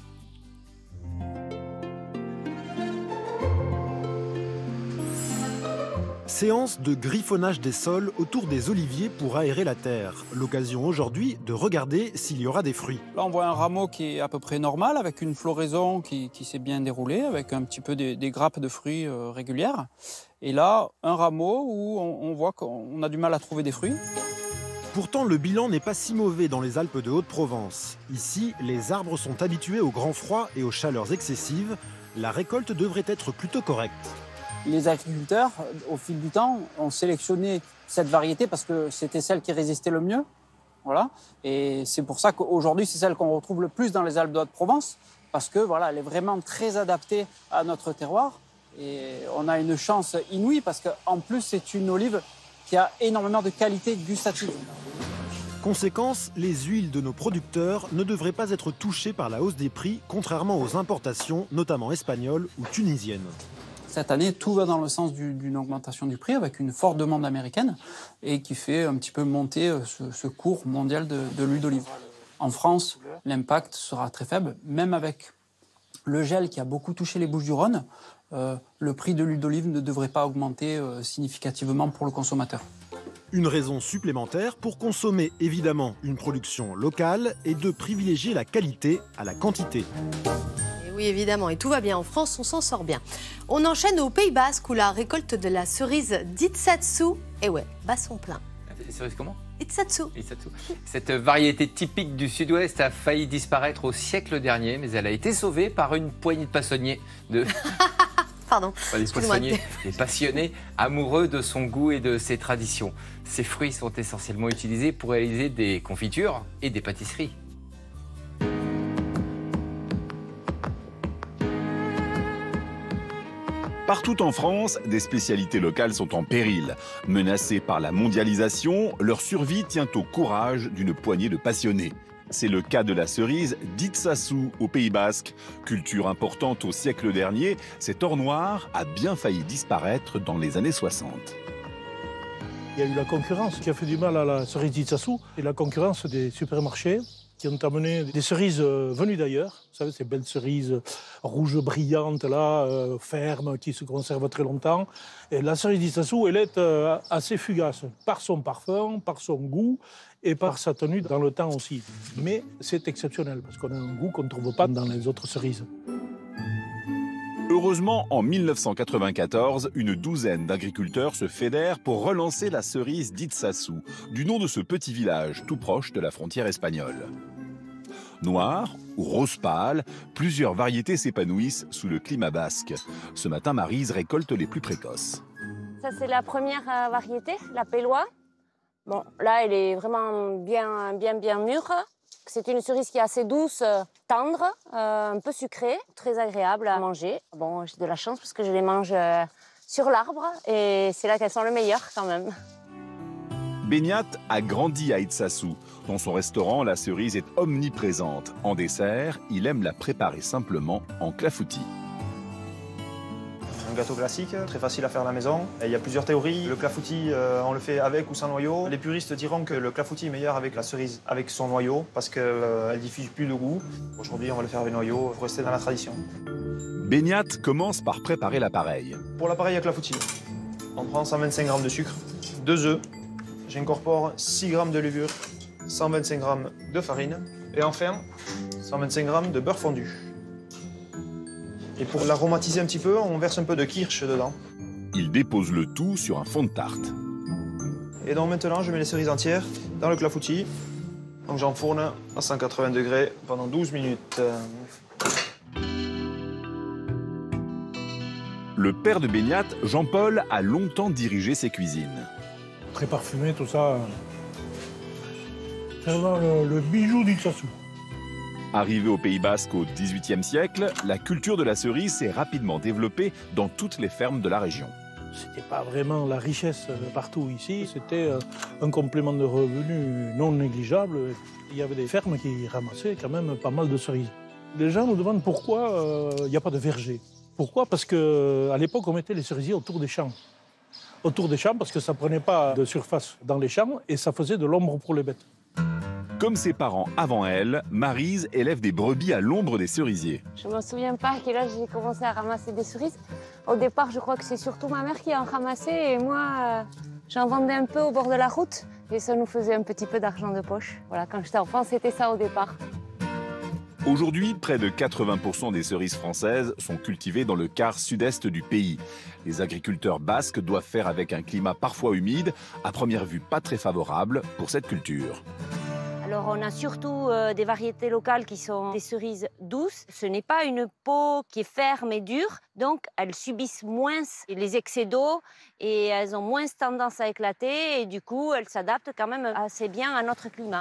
Séance de griffonnage des sols autour des oliviers pour aérer la terre. L'occasion aujourd'hui de regarder s'il y aura des fruits. Là, on voit un rameau qui est à peu près normal, avec une floraison qui, qui s'est bien déroulée, avec un petit peu des, des grappes de fruits euh, régulières. Et là, un rameau où on, on voit qu'on a du mal à trouver des fruits. Pourtant, le bilan n'est pas si mauvais dans les Alpes de Haute-Provence. Ici, les arbres sont habitués au grand froid et aux chaleurs excessives. La récolte devrait être plutôt correcte. Les agriculteurs, au fil du temps, ont sélectionné cette variété parce que c'était celle qui résistait le mieux. Voilà. Et c'est pour ça qu'aujourd'hui, c'est celle qu'on retrouve le plus dans les Alpes de Haute-Provence, parce que voilà, elle est vraiment très adaptée à notre terroir. Et on a une chance inouïe parce qu'en plus, c'est une olive qui a énormément de qualité gustative. Conséquence, les huiles de nos producteurs ne devraient pas être touchées par la hausse des prix, contrairement aux importations, notamment espagnoles ou tunisiennes. Cette année, tout va dans le sens du, d'une augmentation du prix avec une forte demande américaine et qui fait un petit peu monter ce, ce cours mondial de, de l'huile d'olive. En France, l'impact sera très faible, même avec le gel qui a beaucoup touché les Bouches-du-Rhône. Euh, le prix de l'huile d'olive ne devrait pas augmenter euh, significativement pour le consommateur. Une raison supplémentaire pour consommer évidemment une production locale et de privilégier la qualité à la quantité. Oui, évidemment, et tout va bien. En France, on s'en sort bien. On enchaîne au Pays Basque où la récolte de la cerise d'Itsatsu, et ouais, bat son plein. Cerise comment ? Itsatsu. Itsatsu. Cette variété typique du sud-ouest a failli disparaître au siècle dernier, mais elle a été sauvée par une poignée de passionnés, de... Pardon. Pas des poissonniers, des passionnés amoureux de son goût et de ses traditions. Ces fruits sont essentiellement utilisés pour réaliser des confitures et des pâtisseries. Partout en France, des spécialités locales sont en péril. Menacées par la mondialisation, leur survie tient au courage d'une poignée de passionnés. C'est le cas de la cerise d'Itsatsu au Pays Basque. Culture importante au siècle dernier, cet or noir a bien failli disparaître dans les années soixante. Il y a eu la concurrence qui a fait du mal à la cerise d'Itsatsu et la concurrence des supermarchés qui ont amené des cerises venues d'ailleurs. Vous savez, ces belles cerises rouges brillantes, là, euh, fermes, qui se conservent très longtemps. Et la cerise d'Itsatsu, elle est euh, assez fugace, par son parfum, par son goût et par sa tenue dans le temps aussi. Mais c'est exceptionnel, parce qu'on a un goût qu'on ne trouve pas dans les autres cerises. Heureusement, en mille neuf cent quatre-vingt-quatorze, une douzaine d'agriculteurs se fédèrent pour relancer la cerise d'Itsatsu, du nom de ce petit village tout proche de la frontière espagnole. Noir ou rose pâle, plusieurs variétés s'épanouissent sous le climat basque. Ce matin, Maryse récolte les plus précoces. Ça, c'est la première euh, variété, la Pélois. Bon, là, elle est vraiment bien, bien, bien mûre. C'est une cerise qui est assez douce, tendre, euh, un peu sucrée, très agréable à manger. Bon, j'ai de la chance parce que je les mange euh, sur l'arbre et c'est là qu'elles sont le meilleur quand même. Benyat a grandi à Itsatsu. Dans son restaurant, la cerise est omniprésente. En dessert, il aime la préparer simplement en clafoutis. Un gâteau classique, très facile à faire à la maison. Et il y a plusieurs théories. Le clafoutis, euh, on le fait avec ou sans noyau. Les puristes diront que le clafoutis est meilleur avec la cerise, avec son noyau, parce qu'elle euh, ne diffuse plus de goût. Aujourd'hui, on va le faire avec noyau pour rester dans la tradition. Benyat commence par préparer l'appareil. Pour l'appareil à clafoutis, on prend cent vingt-cinq grammes de sucre, deux œufs. J'incorpore six grammes de levure, cent vingt-cinq grammes de farine. Et enfin, cent vingt-cinq grammes de beurre fondu. Et pour l'aromatiser un petit peu, on verse un peu de kirsch dedans. Il dépose le tout sur un fond de tarte. Et donc maintenant, je mets les cerises entières dans le clafoutis. Donc j'enfourne à cent quatre-vingts degrés pendant douze minutes. Le père de Beignat, Jean-Paul, a longtemps dirigé ses cuisines. Très parfumé, tout ça. C'est vraiment le, le bijou d'Ixassou. Arrivé au Pays Basque au dix-huitième siècle, la culture de la cerise s'est rapidement développée dans toutes les fermes de la région. C'était pas vraiment la richesse partout ici, c'était un complément de revenus non négligeable. Il y avait des fermes qui ramassaient quand même pas mal de cerises. Les gens nous demandent pourquoi il n'y a pas de verger. Pourquoi? Parce qu'à l'époque, on mettait les cerisiers autour des champs. Autour des champs parce que ça ne prenait pas de surface dans les champs et ça faisait de l'ombre pour les bêtes. Comme ses parents avant elle, Maryse élève des brebis à l'ombre des cerisiers. Je ne me souviens pas à quel âge j'ai commencé à ramasser des cerises. Au départ, je crois que c'est surtout ma mère qui en ramassait et moi, euh, j'en vendais un peu au bord de la route et ça nous faisait un petit peu d'argent de poche. Voilà, quand j'étais enfant, c'était ça au départ. Aujourd'hui, près de quatre-vingts pour cent des cerises françaises sont cultivées dans le quart sud-est du pays. Les agriculteurs basques doivent faire avec un climat parfois humide, à première vue pas très favorable pour cette culture. Alors on a surtout euh, des variétés locales qui sont des cerises douces. Ce n'est pas une peau qui est ferme et dure, donc elles subissent moins les excès d'eau et elles ont moins tendance à éclater et du coup elles s'adaptent quand même assez bien à notre climat.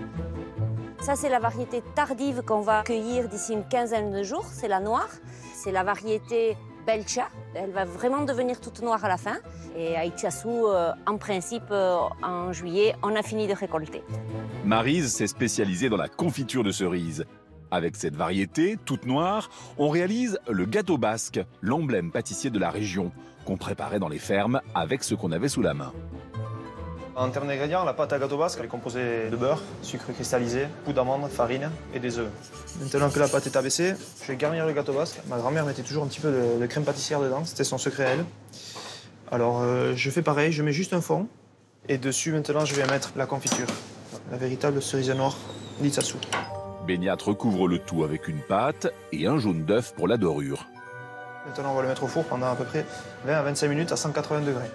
Ça, c'est la variété tardive qu'on va cueillir d'ici une quinzaine de jours. C'est la noire. C'est la variété Belcha. Elle va vraiment devenir toute noire à la fin. Et à Ixassou, euh, en principe, euh, en juillet, on a fini de récolter. Maryse s'est spécialisée dans la confiture de cerises. Avec cette variété, toute noire, on réalise le gâteau basque, l'emblème pâtissier de la région, qu'on préparait dans les fermes avec ce qu'on avait sous la main. En termes d'ingrédients, la pâte à gâteau basque elle est composée de beurre, sucre cristallisé, poudre d'amande, farine et des œufs. Maintenant que la pâte est abaissée, je vais garnir le gâteau basque. Ma grand-mère mettait toujours un petit peu de, de crème pâtissière dedans, c'était son secret à elle. Alors euh, je fais pareil, je mets juste un fond et dessus maintenant je vais mettre la confiture, la véritable cerise noire d'Ixassou. Beignat recouvre le tout avec une pâte et un jaune d'œuf pour la dorure. Maintenant on va le mettre au four pendant à peu près vingt à vingt-cinq minutes à cent quatre-vingts degrés.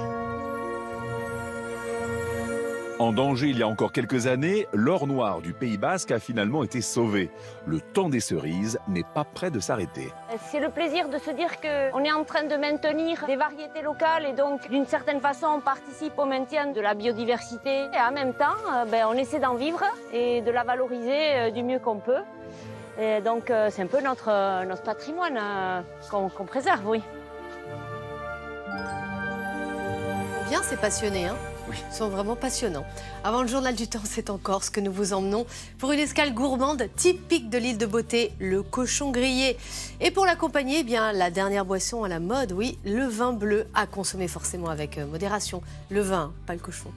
En danger il y a encore quelques années, l'or noir du Pays Basque a finalement été sauvé. Le temps des cerises n'est pas près de s'arrêter. C'est le plaisir de se dire qu'on est en train de maintenir des variétés locales et donc d'une certaine façon on participe au maintien de la biodiversité. Et en même temps, ben, on essaie d'en vivre et de la valoriser du mieux qu'on peut. Et donc c'est un peu notre, notre patrimoine qu'on qu'on préserve, oui. Bien, c'est passionné, hein? Oui. Ils sont vraiment passionnants. Avant le journal du temps, c'est en Corse que nous vous emmenons pour une escale gourmande typique de l'île de Beauté, le cochon grillé. Et pour l'accompagner, eh bien la dernière boisson à la mode, oui, le vin bleu, à consommer forcément avec modération. Le vin, pas le cochon.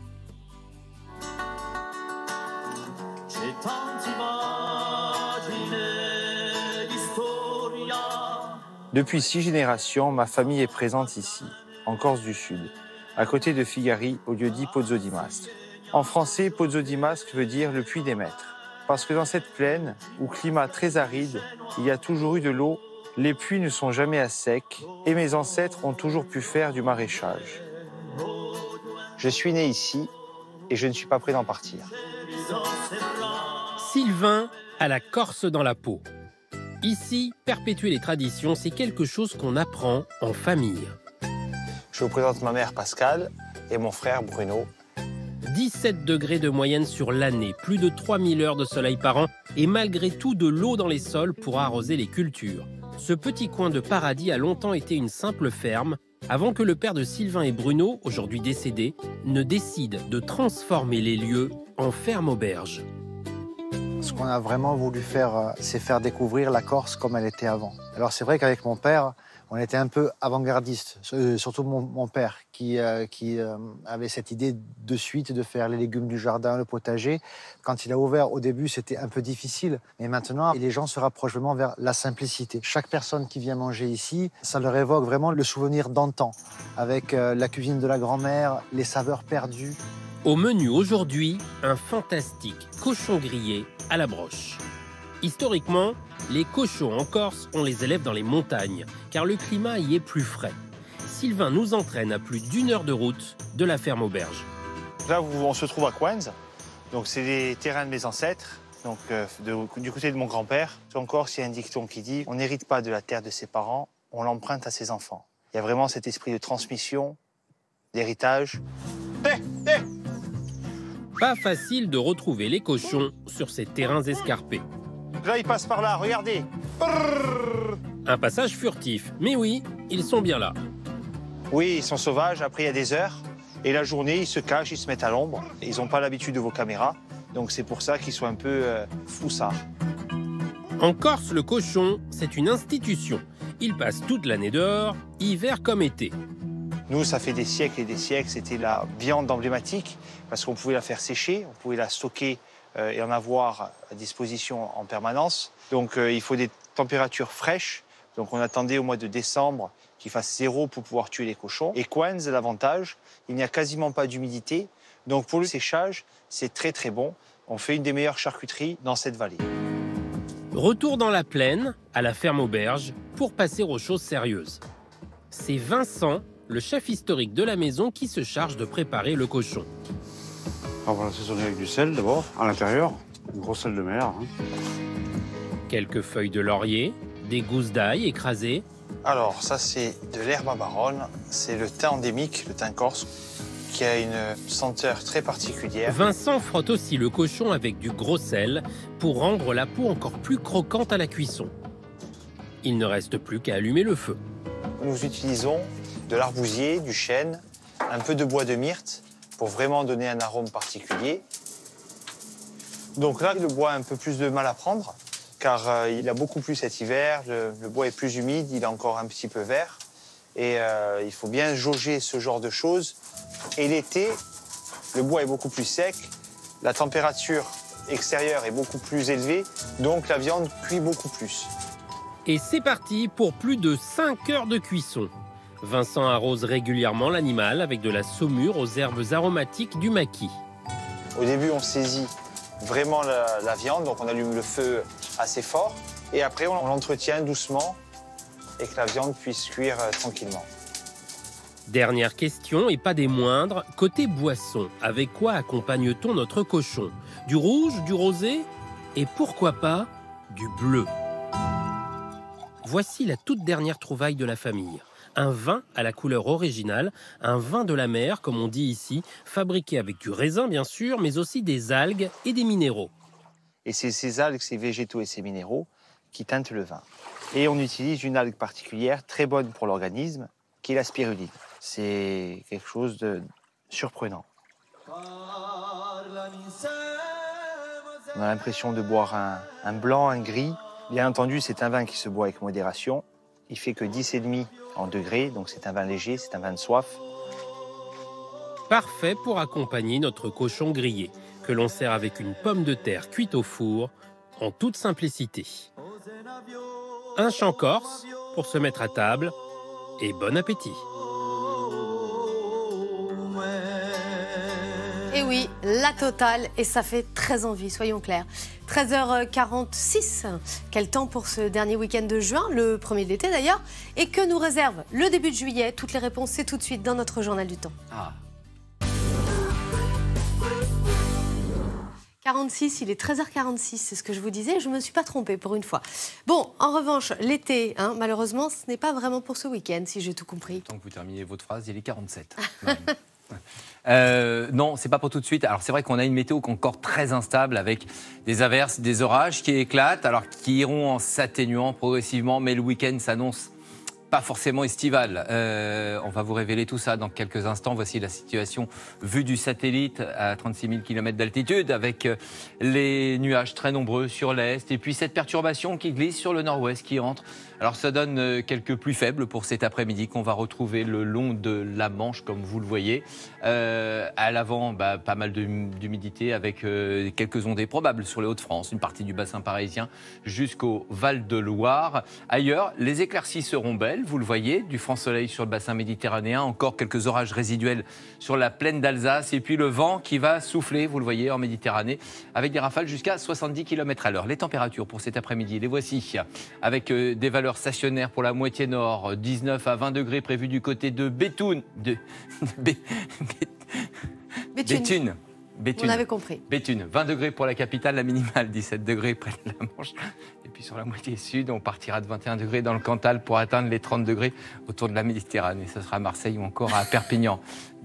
Depuis six générations, ma famille est présente ici, en Corse du Sud, à côté de Figari, au lieu-dit Pozzo di Mastro. En français, Pozzo di Mastro veut dire le puits des maîtres. Parce que dans cette plaine, où climat très aride, il y a toujours eu de l'eau, les puits ne sont jamais à sec et mes ancêtres ont toujours pu faire du maraîchage. Je suis né ici et je ne suis pas prêt d'en partir. Sylvain a la Corse dans la peau. Ici, perpétuer les traditions, c'est quelque chose qu'on apprend en famille. Je vous présente ma mère Pascale et mon frère Bruno. dix-sept degrés de moyenne sur l'année, plus de trois mille heures de soleil par an et malgré tout de l'eau dans les sols pour arroser les cultures. Ce petit coin de paradis a longtemps été une simple ferme avant que le père de Sylvain et Bruno, aujourd'hui décédé, ne décide de transformer les lieux en ferme-auberge. Ce qu'on a vraiment voulu faire, c'est faire découvrir la Corse comme elle était avant. Alors c'est vrai qu'avec mon père, on était un peu avant-gardiste, surtout mon, mon père qui, euh, qui euh, avait cette idée de suite de faire les légumes du jardin, le potager. Quand il a ouvert, au début, c'était un peu difficile, mais maintenant, les gens se rapprochent vraiment vers la simplicité. Chaque personne qui vient manger ici, ça leur évoque vraiment le souvenir d'antan, avec euh, la cuisine de la grand-mère, les saveurs perdues. Au menu aujourd'hui, un fantastique cochon grillé à la broche. Historiquement, les cochons en Corse, on les élève dans les montagnes, car le climat y est plus frais. Sylvain nous entraîne à plus d'une heure de route de la ferme auberge. Là, on se trouve à Coins. Donc, c'est les terrains de mes ancêtres, donc euh, de, du côté de mon grand-père. En Corse, il y a un dicton qui dit « On n'hérite pas de la terre de ses parents, on l'emprunte à ses enfants ». Il y a vraiment cet esprit de transmission, d'héritage. Pas facile de retrouver les cochons sur ces terrains escarpés. Là, ils passent par là, regardez. Un passage furtif, mais oui, ils sont bien là. Oui, ils sont sauvages, après il y a des heures. Et la journée, ils se cachent, ils se mettent à l'ombre. Ils n'ont pas l'habitude de vos caméras, donc c'est pour ça qu'ils sont un peu euh, foussards. En Corse, le cochon, c'est une institution. Il passe toute l'année dehors, hiver comme été. Nous, ça fait des siècles et des siècles, c'était la viande emblématique, parce qu'on pouvait la faire sécher, on pouvait la stocker euh, et en avoir à disposition en permanence. Donc euh, il faut des températures fraîches, donc on attendait au mois de décembre qu'il fasse zéro pour pouvoir tuer les cochons. Et Coins, l'avantage, il n'y a quasiment pas d'humidité, donc pour le séchage, c'est très très bon. On fait une des meilleures charcuteries dans cette vallée. Retour dans la plaine, à la ferme auberge, pour passer aux choses sérieuses. C'est Vincent, le chef historique de la maison, qui se charge de préparer le cochon. On va l'assaisonner avec du sel d'abord, à l'intérieur, du gros sel de mer. Hein. Quelques feuilles de laurier, des gousses d'ail écrasées. Alors, ça, c'est de l'herbe à baronne. C'est le thym endémique, le thym corse, qui a une senteur très particulière. Vincent frotte aussi le cochon avec du gros sel pour rendre la peau encore plus croquante à la cuisson. Il ne reste plus qu'à allumer le feu. Nous utilisons de l'arbousier, du chêne, un peu de bois de myrte pour vraiment donner un arôme particulier. Donc là, le bois a un peu plus de mal à prendre, car euh, il a beaucoup plu cet hiver, le, le bois est plus humide, il est encore un petit peu vert. Et euh, il faut bien jauger ce genre de choses. Et l'été, le bois est beaucoup plus sec, la température extérieure est beaucoup plus élevée, donc la viande cuit beaucoup plus. Et c'est parti pour plus de cinq heures de cuisson. Vincent arrose régulièrement l'animal avec de la saumure aux herbes aromatiques du maquis. Au début, on saisit vraiment la, la viande, donc on allume le feu assez fort. Et après, on, on l'entretient doucement et que la viande puisse cuire euh, tranquillement. Dernière question, et pas des moindres, côté boisson, avec quoi accompagne-t-on notre cochon? Du rouge, du rosé et pourquoi pas du bleu? Voici la toute dernière trouvaille de la famille. Un vin à la couleur originale, un vin de la mer, comme on dit ici, fabriqué avec du raisin bien sûr, mais aussi des algues et des minéraux. Et c'est ces algues, ces végétaux et ces minéraux qui teintent le vin. Et on utilise une algue particulière, très bonne pour l'organisme, qui est la spiruline. C'est quelque chose de surprenant. On a l'impression de boire un, un blanc, un gris. Bien entendu, c'est un vin qui se boit avec modération. Il fait que dix virgule cinq en degrés, donc c'est un vin léger, c'est un vin de soif. Parfait pour accompagner notre cochon grillé, que l'on sert avec une pomme de terre cuite au four, en toute simplicité. Un chant corse pour se mettre à table, et bon appétit. Et oui, la totale, et ça fait très envie, soyons clairs. treize heures quarante-six, quel temps pour ce dernier week-end de juin, le premier de l'été d'ailleurs, et que nous réserve le début de juillet. Toutes les réponses, c'est tout de suite dans notre journal du temps. Ah. quarante-six, il est treize heures quarante-six, c'est ce que je vous disais, je ne me suis pas trompée pour une fois. Bon, en revanche, l'été, hein, malheureusement, ce n'est pas vraiment pour ce week-end, si j'ai tout compris. Tant que vous terminez votre phrase, il est quarante-sept. Euh, non, c'est pas pour tout de suite. Alors c'est vrai qu'on a une météo encore très instable avec des averses, des orages qui éclatent, alors qui iront en s'atténuant progressivement, mais le week-end s'annonce pas forcément estival. Euh, on va vous révéler tout ça dans quelques instants. Voici la situation vue du satellite à trente-six mille kilomètres d'altitude avec les nuages très nombreux sur l'est et puis cette perturbation qui glisse sur le nord-ouest qui entre. Alors ça donne quelques pluies faibles pour cet après-midi qu'on va retrouver le long de la Manche comme vous le voyez. Euh, à l'avant, bah, pas mal d'humidité avec euh, quelques ondées probables sur les Hauts-de-France, une partie du bassin parisien jusqu'au Val-de-Loire. Ailleurs, les éclaircies seront belles, vous le voyez, du franc soleil sur le bassin méditerranéen, encore quelques orages résiduels sur la plaine d'Alsace et puis le vent qui va souffler, vous le voyez, en Méditerranée avec des rafales jusqu'à soixante-dix kilomètres à l'heure. Les températures pour cet après-midi, les voici avec euh, des valeurs valeurs stationnaires pour la moitié nord, dix-neuf à vingt degrés prévus du côté de Béthune. De, Bé, Bé, Béthune. Béthune. Béthune. On avait compris. Béthune, vingt degrés pour la capitale, la minimale, dix-sept degrés près de la Manche. Et puis sur la moitié sud, on partira de vingt et un degrés dans le Cantal pour atteindre les trente degrés autour de la Méditerranée. Ce sera à Marseille ou encore à Perpignan.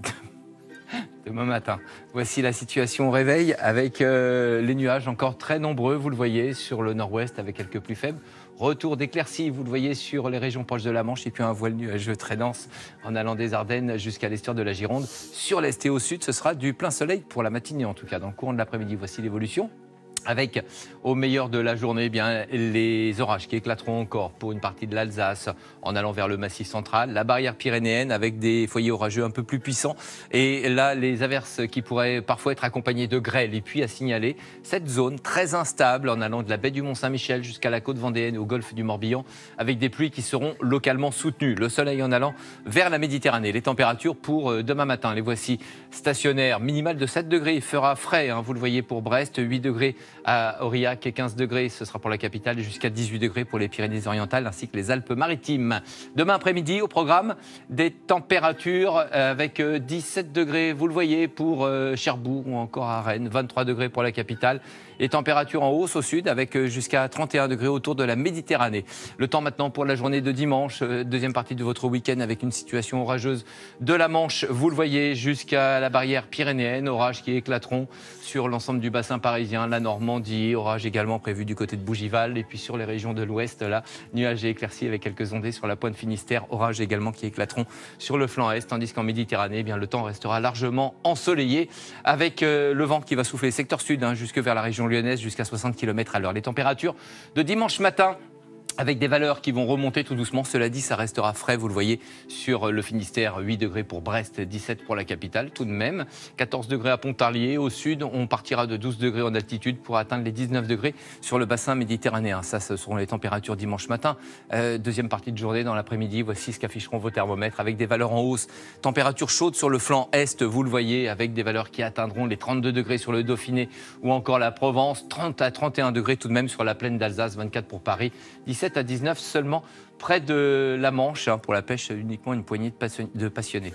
Demain matin. Voici la situation au réveil avec euh, les nuages encore très nombreux, vous le voyez, sur le nord-ouest avec quelques plus faibles. Retour d'éclaircies, vous le voyez, sur les régions proches de la Manche et puis un voile nuageux très dense en allant des Ardennes jusqu'à l'estuaire de la Gironde. Sur l'est et au sud, ce sera du plein soleil pour la matinée en tout cas. Dans le courant de l'après-midi, voici l'évolution. Avec, au meilleur de la journée, eh bien, les orages qui éclateront encore pour une partie de l'Alsace en allant vers le Massif central, la barrière pyrénéenne avec des foyers orageux un peu plus puissants. Et là, les averses qui pourraient parfois être accompagnées de grêle. Et puis à signaler cette zone très instable en allant de la baie du Mont-Saint-Michel jusqu'à la côte vendéenne et au golfe du Morbihan avec des pluies qui seront localement soutenues. Le soleil en allant vers la Méditerranée. Les températures pour demain matin, les voici stationnaires. Minimale de sept degrés, il fera frais, hein, vous le voyez pour Brest, huit degrés à Aurillac et quinze degrés, ce sera pour la capitale, jusqu'à dix-huit degrés pour les Pyrénées-Orientales ainsi que les Alpes-Maritimes. Demain après-midi, au programme, des températures avec dix-sept degrés, vous le voyez, pour Cherbourg ou encore à Rennes, vingt-trois degrés pour la capitale. Et températures en hausse au sud avec jusqu'à trente et un degrés autour de la Méditerranée. Le temps maintenant pour la journée de dimanche, deuxième partie de votre week-end avec une situation orageuse de la Manche, vous le voyez, jusqu'à la barrière pyrénéenne, orages qui éclateront sur l'ensemble du bassin parisien, la Normandie, orage également prévu du côté de Bougival et puis sur les régions de l'ouest, là, nuages et éclaircies avec quelques ondées sur la pointe Finistère, orages également qui éclateront sur le flanc est, tandis qu'en Méditerranée, eh bien, le temps restera largement ensoleillé avec euh, le vent qui va souffler secteur sud hein, jusque vers la région lyonnaise jusqu'à soixante kilomètres à l'heure. Les températures de dimanche matin avec des valeurs qui vont remonter tout doucement. Cela dit, ça restera frais, vous le voyez, sur le Finistère, huit degrés pour Brest, dix-sept pour la capitale tout de même. quatorze degrés à Pontarlier. Au sud, on partira de douze degrés en altitude pour atteindre les dix-neuf degrés sur le bassin méditerranéen. Ça, ce seront les températures dimanche matin. Euh, deuxième partie de journée, dans l'après-midi, voici ce qu'afficheront vos thermomètres avec des valeurs en hausse. Température chaude sur le flanc est, vous le voyez, avec des valeurs qui atteindront les trente-deux degrés sur le Dauphiné ou encore la Provence, trente à trente et un degrés tout de même sur la plaine d'Alsace, vingt-quatre pour Paris, dix-sept à dix-neuf seulement près de la Manche. Hein, pour la pêche, uniquement une poignée de, passion... de passionnés.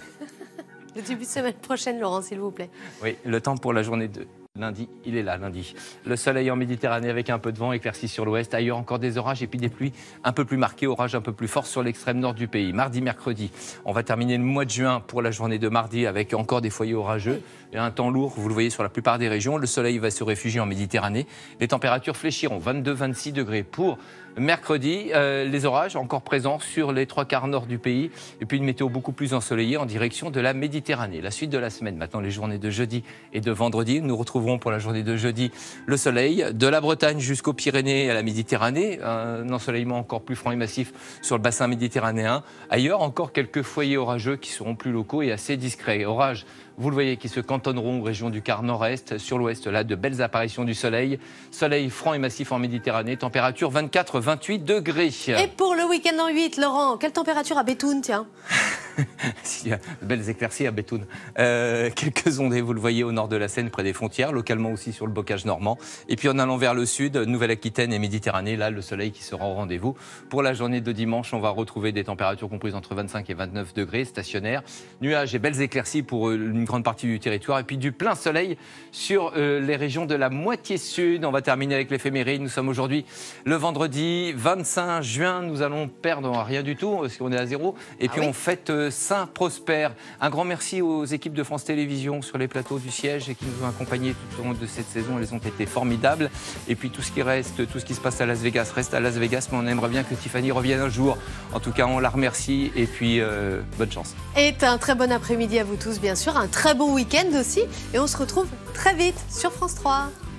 Le début de semaine prochaine, Laurent, s'il vous plaît. Oui, le temps pour la journée de lundi, il est là, lundi. Le soleil en Méditerranée avec un peu de vent, éclairci sur l'ouest. Ailleurs, encore des orages et puis des pluies un peu plus marquées, orages un peu plus forts sur l'extrême nord du pays. Mardi, mercredi, on va terminer le mois de juin pour la journée de mardi avec encore des foyers orageux et un temps lourd, vous le voyez sur la plupart des régions. Le soleil va se réfugier en Méditerranée. Les températures fléchiront, vingt-deux à vingt-six degrés pour mercredi. Euh, les orages encore présents sur les trois quarts nord du pays et puis une météo beaucoup plus ensoleillée en direction de la Méditerranée. La suite de la semaine, maintenant les journées de jeudi et de vendredi. Nous retrouverons pour la journée de jeudi le soleil de la Bretagne jusqu'aux Pyrénées et à la Méditerranée. Un ensoleillement encore plus franc et massif sur le bassin méditerranéen. Ailleurs, encore quelques foyers orageux qui seront plus locaux et assez discrets. Orages, vous le voyez, qui se cantonneront aux régions du quart nord-est. Sur l'ouest, là, de belles apparitions du soleil. Soleil franc et massif en Méditerranée. Température vingt-quatre à vingt-huit degrés. Et pour le week-end en huit, Laurent, quelle température à Béthune, tiens? Il y a de belles éclaircies à Béthune. Euh, quelques ondées, vous le voyez, au nord de la Seine, près des frontières, localement aussi sur le bocage normand. Et puis en allant vers le sud, Nouvelle-Aquitaine et Méditerranée, là, le soleil qui sera au rendez-vous. Pour la journée de dimanche, on va retrouver des températures comprises entre vingt-cinq et vingt-neuf degrés, stationnaires. Nuages et belles éclaircies pour une grande partie du territoire. Et puis du plein soleil sur euh, les régions de la moitié sud. On va terminer avec l'éphéméride. Nous sommes aujourd'hui le vendredi vingt-cinq juin. Nous allons perdre rien du tout, parce qu'on est à zéro. Et puis ah oui. on fête euh, Saint-Prosper. Un grand merci aux équipes de France Télévisions sur les plateaux du siège et qui nous ont accompagnés tout au long de cette saison. Elles ont été formidables. Et puis tout ce qui reste, tout ce qui se passe à Las Vegas reste à Las Vegas, mais on aimerait bien que Tiffany revienne un jour. En tout cas, on la remercie et puis euh, bonne chance. Et un très bon après-midi à vous tous, bien sûr. Un très bon week-end aussi. Et on se retrouve très vite sur France trois.